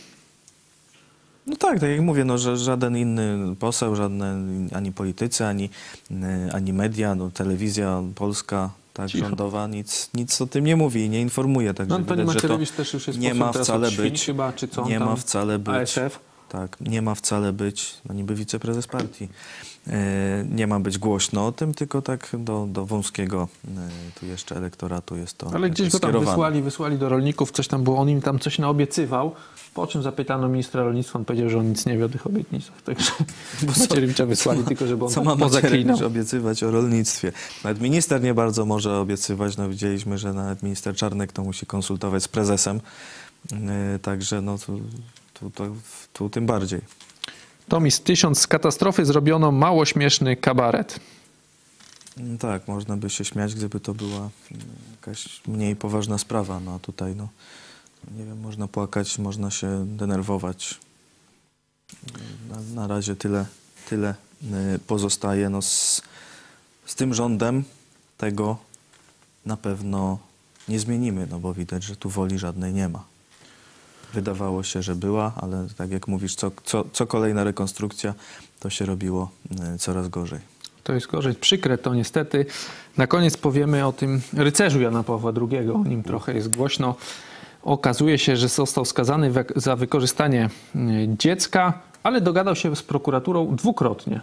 No tak, tak jak mówię, no, że żaden inny poseł, żadne ani politycy, ani, ani media, no, telewizja polska, tak, rządowa, nic, nic o tym nie mówi i nie informuje. Także no, widać, Macierewicz też już jest nie ma wcale być, chyba, czy co nie tam, ma wcale być, A S F? tak, nie ma wcale być, no niby wiceprezes partii, nie ma być głośno o tym, tylko tak do, do wąskiego tu jeszcze elektoratu jest to. Ale gdzieś go tam skierowane. wysłali, wysłali do rolników, coś tam było, on im tam coś naobiecywał, po czym zapytano ministra rolnictwa, on powiedział, że on nic nie wie o tych obietnicach, także Macierewicza wysłali tylko, żeby on co ma pozaklinał. obiecywać o rolnictwie. Nawet minister nie bardzo może obiecywać, no widzieliśmy, że nawet minister Czarnek to musi konsultować z prezesem, także no tu, tu, tu, tu tym bardziej. Tomis, tysiąc z katastrofy zrobiono mało śmieszny kabaret. Tak, można by się śmiać, gdyby to była jakaś mniej poważna sprawa. No a tutaj, no, nie wiem, można płakać, można się denerwować. Na, na razie tyle, tyle pozostaje. No z, z tym rządem tego na pewno nie zmienimy, no bo widać, że tu woli żadnej nie ma. Wydawało się, że była, ale tak jak mówisz, co, co, co kolejna rekonstrukcja, to się robiło coraz gorzej. To jest gorzej. Przykre to niestety. Na koniec powiemy o tym rycerzu Jana Pawła drugiego. O nim trochę jest głośno. Okazuje się, że został skazany za wykorzystanie dziecka, ale dogadał się z prokuraturą dwukrotnie.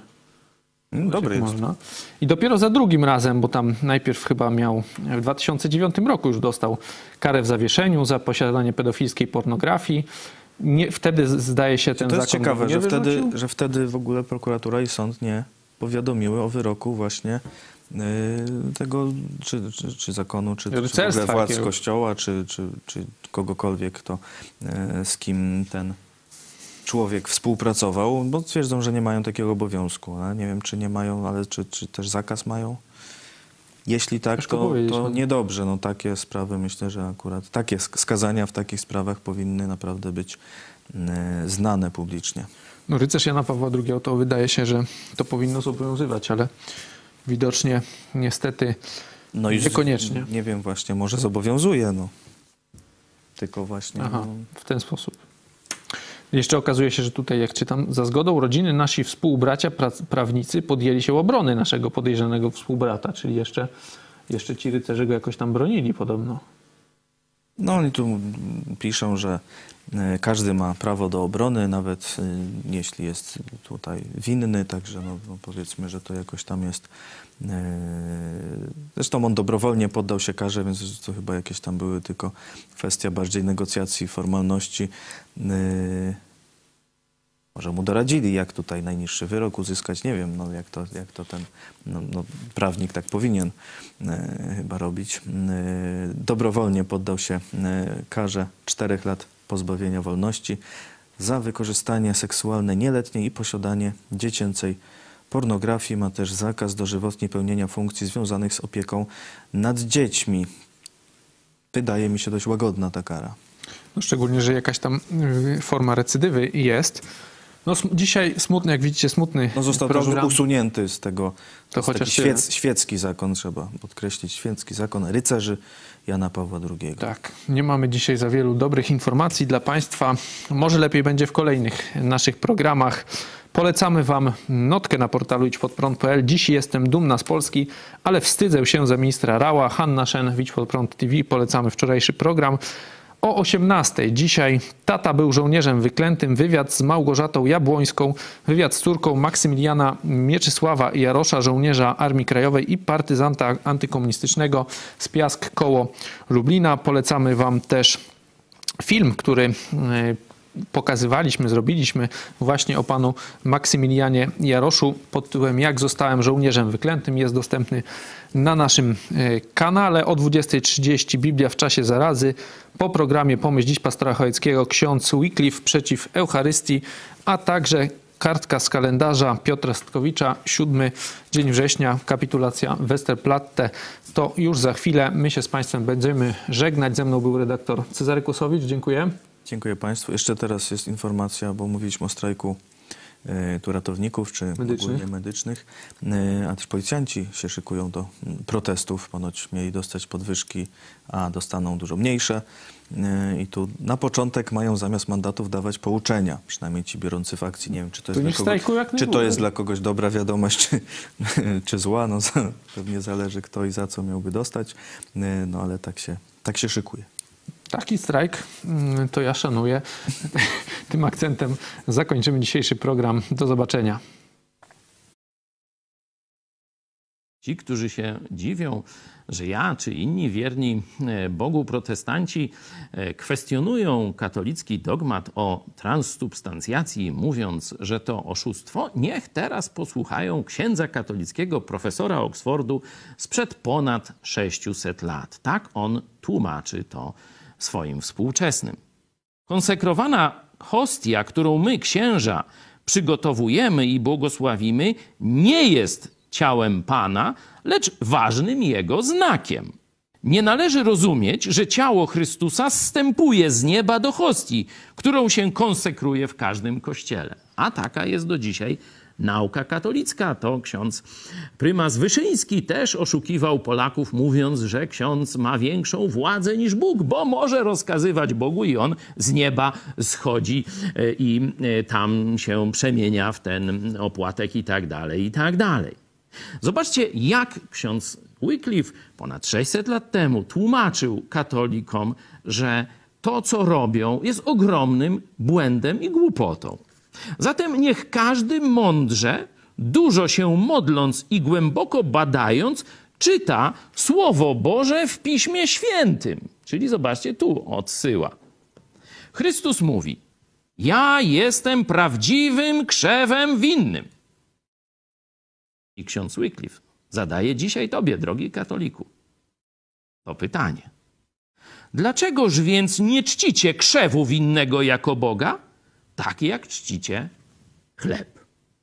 Dobry jest. Można. I dopiero za drugim razem, bo tam najpierw chyba miał w dwa tysiące dziewiątym roku już dostał karę w zawieszeniu za posiadanie pedofilskiej pornografii. Nie, wtedy zdaje się ten To jest zakon ciekawe, nie że wtedy, wyrzucił. że wtedy w ogóle prokuratura i sąd nie powiadomiły o wyroku właśnie yy, tego, czy, czy, czy zakonu, czy, czy w Rycerstwa ogóle władz jakiegoś. kościoła, czy, czy, czy kogokolwiek, kto, yy, z kim ten człowiek współpracował, bo twierdzą, że nie mają takiego obowiązku. Ale nie wiem, czy nie mają, ale czy, czy też zakaz mają? Jeśli tak, Ciężko to, powiedzieć, to no. niedobrze. No, takie sprawy, myślę, że akurat takie sk- skazania w takich sprawach powinny naprawdę być yy, znane publicznie. No, rycerz Jana Pawła drugiego to wydaje się, że to powinno zobowiązywać, ale widocznie niestety No i z- niekoniecznie. Nie wiem właśnie, może zobowiązuje, no. Tylko właśnie... Aha, No, w ten sposób. Jeszcze okazuje się, że tutaj, jak czytam, za zgodą rodziny nasi współbracia, pra- prawnicy podjęli się obrony naszego podejrzanego współbrata, czyli jeszcze, jeszcze ci rycerze go jakoś tam bronili podobno. no oni tu piszą, że e, każdy ma prawo do obrony, nawet e, jeśli jest tutaj winny, także no, no powiedzmy, że to jakoś tam jest... E, zresztą on dobrowolnie poddał się karze, więc to chyba jakieś tam były tylko kwestia bardziej negocjacji, formalności. E, Może mu doradzili, jak tutaj najniższy wyrok uzyskać, nie wiem, no jak to, jak to ten no, no, prawnik tak powinien e, chyba robić. E, dobrowolnie poddał się e, karze czterech lat pozbawienia wolności za wykorzystanie seksualne nieletniej i posiadanie dziecięcej pornografii. Ma też zakaz dożywotnie pełnienia funkcji związanych z opieką nad dziećmi. Wydaje mi się dość łagodna ta kara. No, szczególnie, że jakaś tam y, forma recydywy jest. No, sm- dzisiaj smutny, jak widzicie, smutny No został program. też usunięty z tego, To to chociaż taki tyle. świec, świecki zakon, trzeba podkreślić, świecki zakon rycerzy Jana Pawła drugiego. Tak, nie mamy dzisiaj za wielu dobrych informacji dla Państwa. Może lepiej będzie w kolejnych naszych programach. Polecamy Wam notkę na portalu idź pod prąd kropka p l. Dziś jestem dumna z Polski, ale wstydzę się za ministra Rała. Hanna Szen, Idź pod prąd T V. Polecamy wczorajszy program. O osiemnastej dzisiaj tata był żołnierzem wyklętym. Wywiad z Małgorzatą Jabłońską. Wywiad z córką Maksymiliana Mieczysława i Jarosza, żołnierza Armii Krajowej i partyzanta antykomunistycznego z Piask koło Lublina. Polecamy Wam też film, który pokazywaliśmy, zrobiliśmy właśnie o panu Maksymilianie Jaroszu pod tytułem Jak zostałem żołnierzem wyklętym. Jest dostępny na naszym kanale. O dwudziestej trzydzieści Biblia w czasie zarazy. Po programie Pomyśl dziś pastora Chojeckiego ksiądz Wycliffe przeciw Eucharystii, a także kartka z kalendarza Piotra Stkowicza, siódmy dzień września, kapitulacja Westerplatte. To już za chwilę. My się z Państwem będziemy żegnać. Ze mną był redaktor Cezary Kłosowicz. Dziękuję. Dziękuję Państwu. Jeszcze teraz jest informacja, bo mówiliśmy o strajku e, tu ratowników czy Medycznych. ogólnie medycznych, e, a też policjanci się szykują do m, protestów. Ponoć mieli dostać podwyżki, a dostaną dużo mniejsze. E, I tu na początek mają zamiast mandatów dawać pouczenia, przynajmniej ci biorący w akcji. Nie wiem, czy to jest, To dla, niech kogoś, strajkują jak czy to najdłużej. jest dla kogoś dobra wiadomość, czy, czy zła. No, za, pewnie zależy kto i za co miałby dostać, e, no ale tak się, tak się szykuje. Taki strajk to ja szanuję. Tym akcentem zakończymy dzisiejszy program. Do zobaczenia. Ci, którzy się dziwią, że ja czy inni wierni Bogu protestanci kwestionują katolicki dogmat o transsubstancjacji, mówiąc, że to oszustwo, niech teraz posłuchają księdza katolickiego profesora Oxfordu sprzed ponad sześciuset lat. Tak on tłumaczy to swoim współczesnym. Konsekrowana hostia, którą my, księża, przygotowujemy i błogosławimy, nie jest ciałem Pana, lecz ważnym Jego znakiem. Nie należy rozumieć, że ciało Chrystusa zstępuje z nieba do hostii, którą się konsekruje w każdym kościele. A taka jest do dzisiaj nauka katolicka. To ksiądz prymas Wyszyński też oszukiwał Polaków, mówiąc, że ksiądz ma większą władzę niż Bóg, bo może rozkazywać Bogu i on z nieba schodzi i tam się przemienia w ten opłatek i tak dalej, i tak dalej. Zobaczcie, jak ksiądz Wycliffe ponad sześćset lat temu tłumaczył katolikom, że to, co robią, jest ogromnym błędem i głupotą. Zatem niech każdy mądrze, dużo się modląc i głęboko badając, czyta Słowo Boże w Piśmie Świętym. Czyli zobaczcie, tu odsyła. Chrystus mówi: ja jestem prawdziwym krzewem winnym. I ksiądz Wycliffe zadaje dzisiaj tobie, drogi katoliku, to pytanie. Dlaczegoż więc nie czcicie krzewu winnego jako Boga, tak jak czcicie chleb?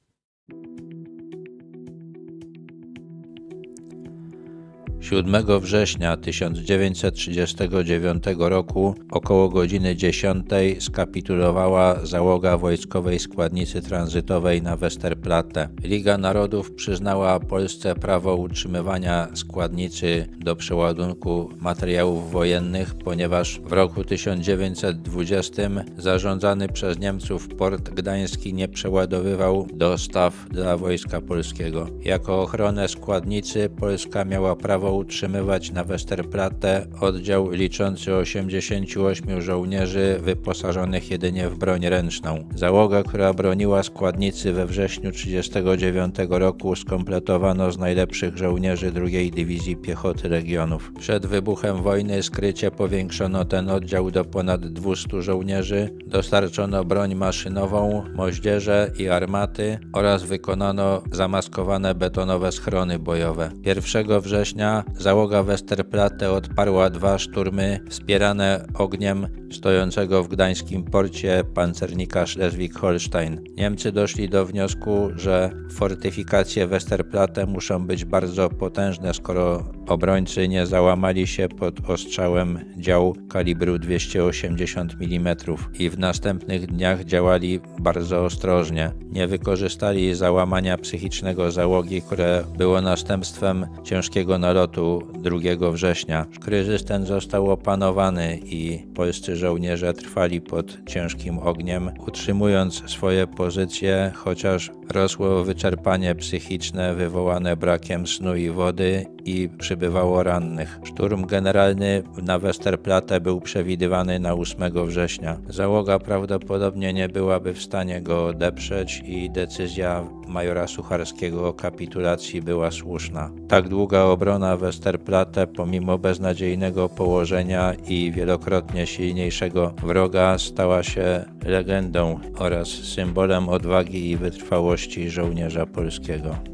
siódmego września tysiąc dziewięćset trzydziestego dziewiątego roku około godziny dziesiątej skapitulowała załoga wojskowej składnicy tranzytowej na Westerplatte. Liga Narodów przyznała Polsce prawo utrzymywania składnicy do przeładunku materiałów wojennych, ponieważ w roku tysiąc dziewięćset dwudziestym zarządzany przez Niemców port gdański nie przeładowywał dostaw dla Wojska Polskiego. Jako ochronę składnicy Polska miała prawo utrzymywać na Westerplatte oddział liczący osiemdziesięciu ośmiu żołnierzy wyposażonych jedynie w broń ręczną. Załoga, która broniła składnicy we wrześniu tysiąc dziewięćset trzydziestego dziewiątego roku, skompletowano z najlepszych żołnierzy drugiej Dywizji Piechoty Legionów. Przed wybuchem wojny skrycie powiększono ten oddział do ponad dwustu żołnierzy, dostarczono broń maszynową, moździerze i armaty oraz wykonano zamaskowane betonowe schrony bojowe. pierwszego września załoga Westerplatte odparła dwa szturmy wspierane ogniem stojącego w gdańskim porcie pancernika Schleswig-Holstein. Niemcy doszli do wniosku, że fortyfikacje Westerplatte muszą być bardzo potężne, skoro obrońcy nie załamali się pod ostrzałem dział kalibru dwieście osiemdziesiąt milimetrów i w następnych dniach działali bardzo ostrożnie. Nie wykorzystali załamania psychicznego załogi, które było następstwem ciężkiego nalotu drugiego września. Kryzys ten został opanowany i polscy żołnierze trwali pod ciężkim ogniem, utrzymując swoje pozycje, chociaż rosło wyczerpanie psychiczne wywołane brakiem snu i wody i przybywało rannych. Szturm generalny na Westerplatte był przewidywany na ósmego września. Załoga prawdopodobnie nie byłaby w stanie go odeprzeć i decyzja majora Sucharskiego o kapitulacji była słuszna. Tak długa obrona Westerplatte, pomimo beznadziejnego położenia i wielokrotnie silniejszego wroga, stała się legendą oraz symbolem odwagi i wytrwałości żołnierza polskiego.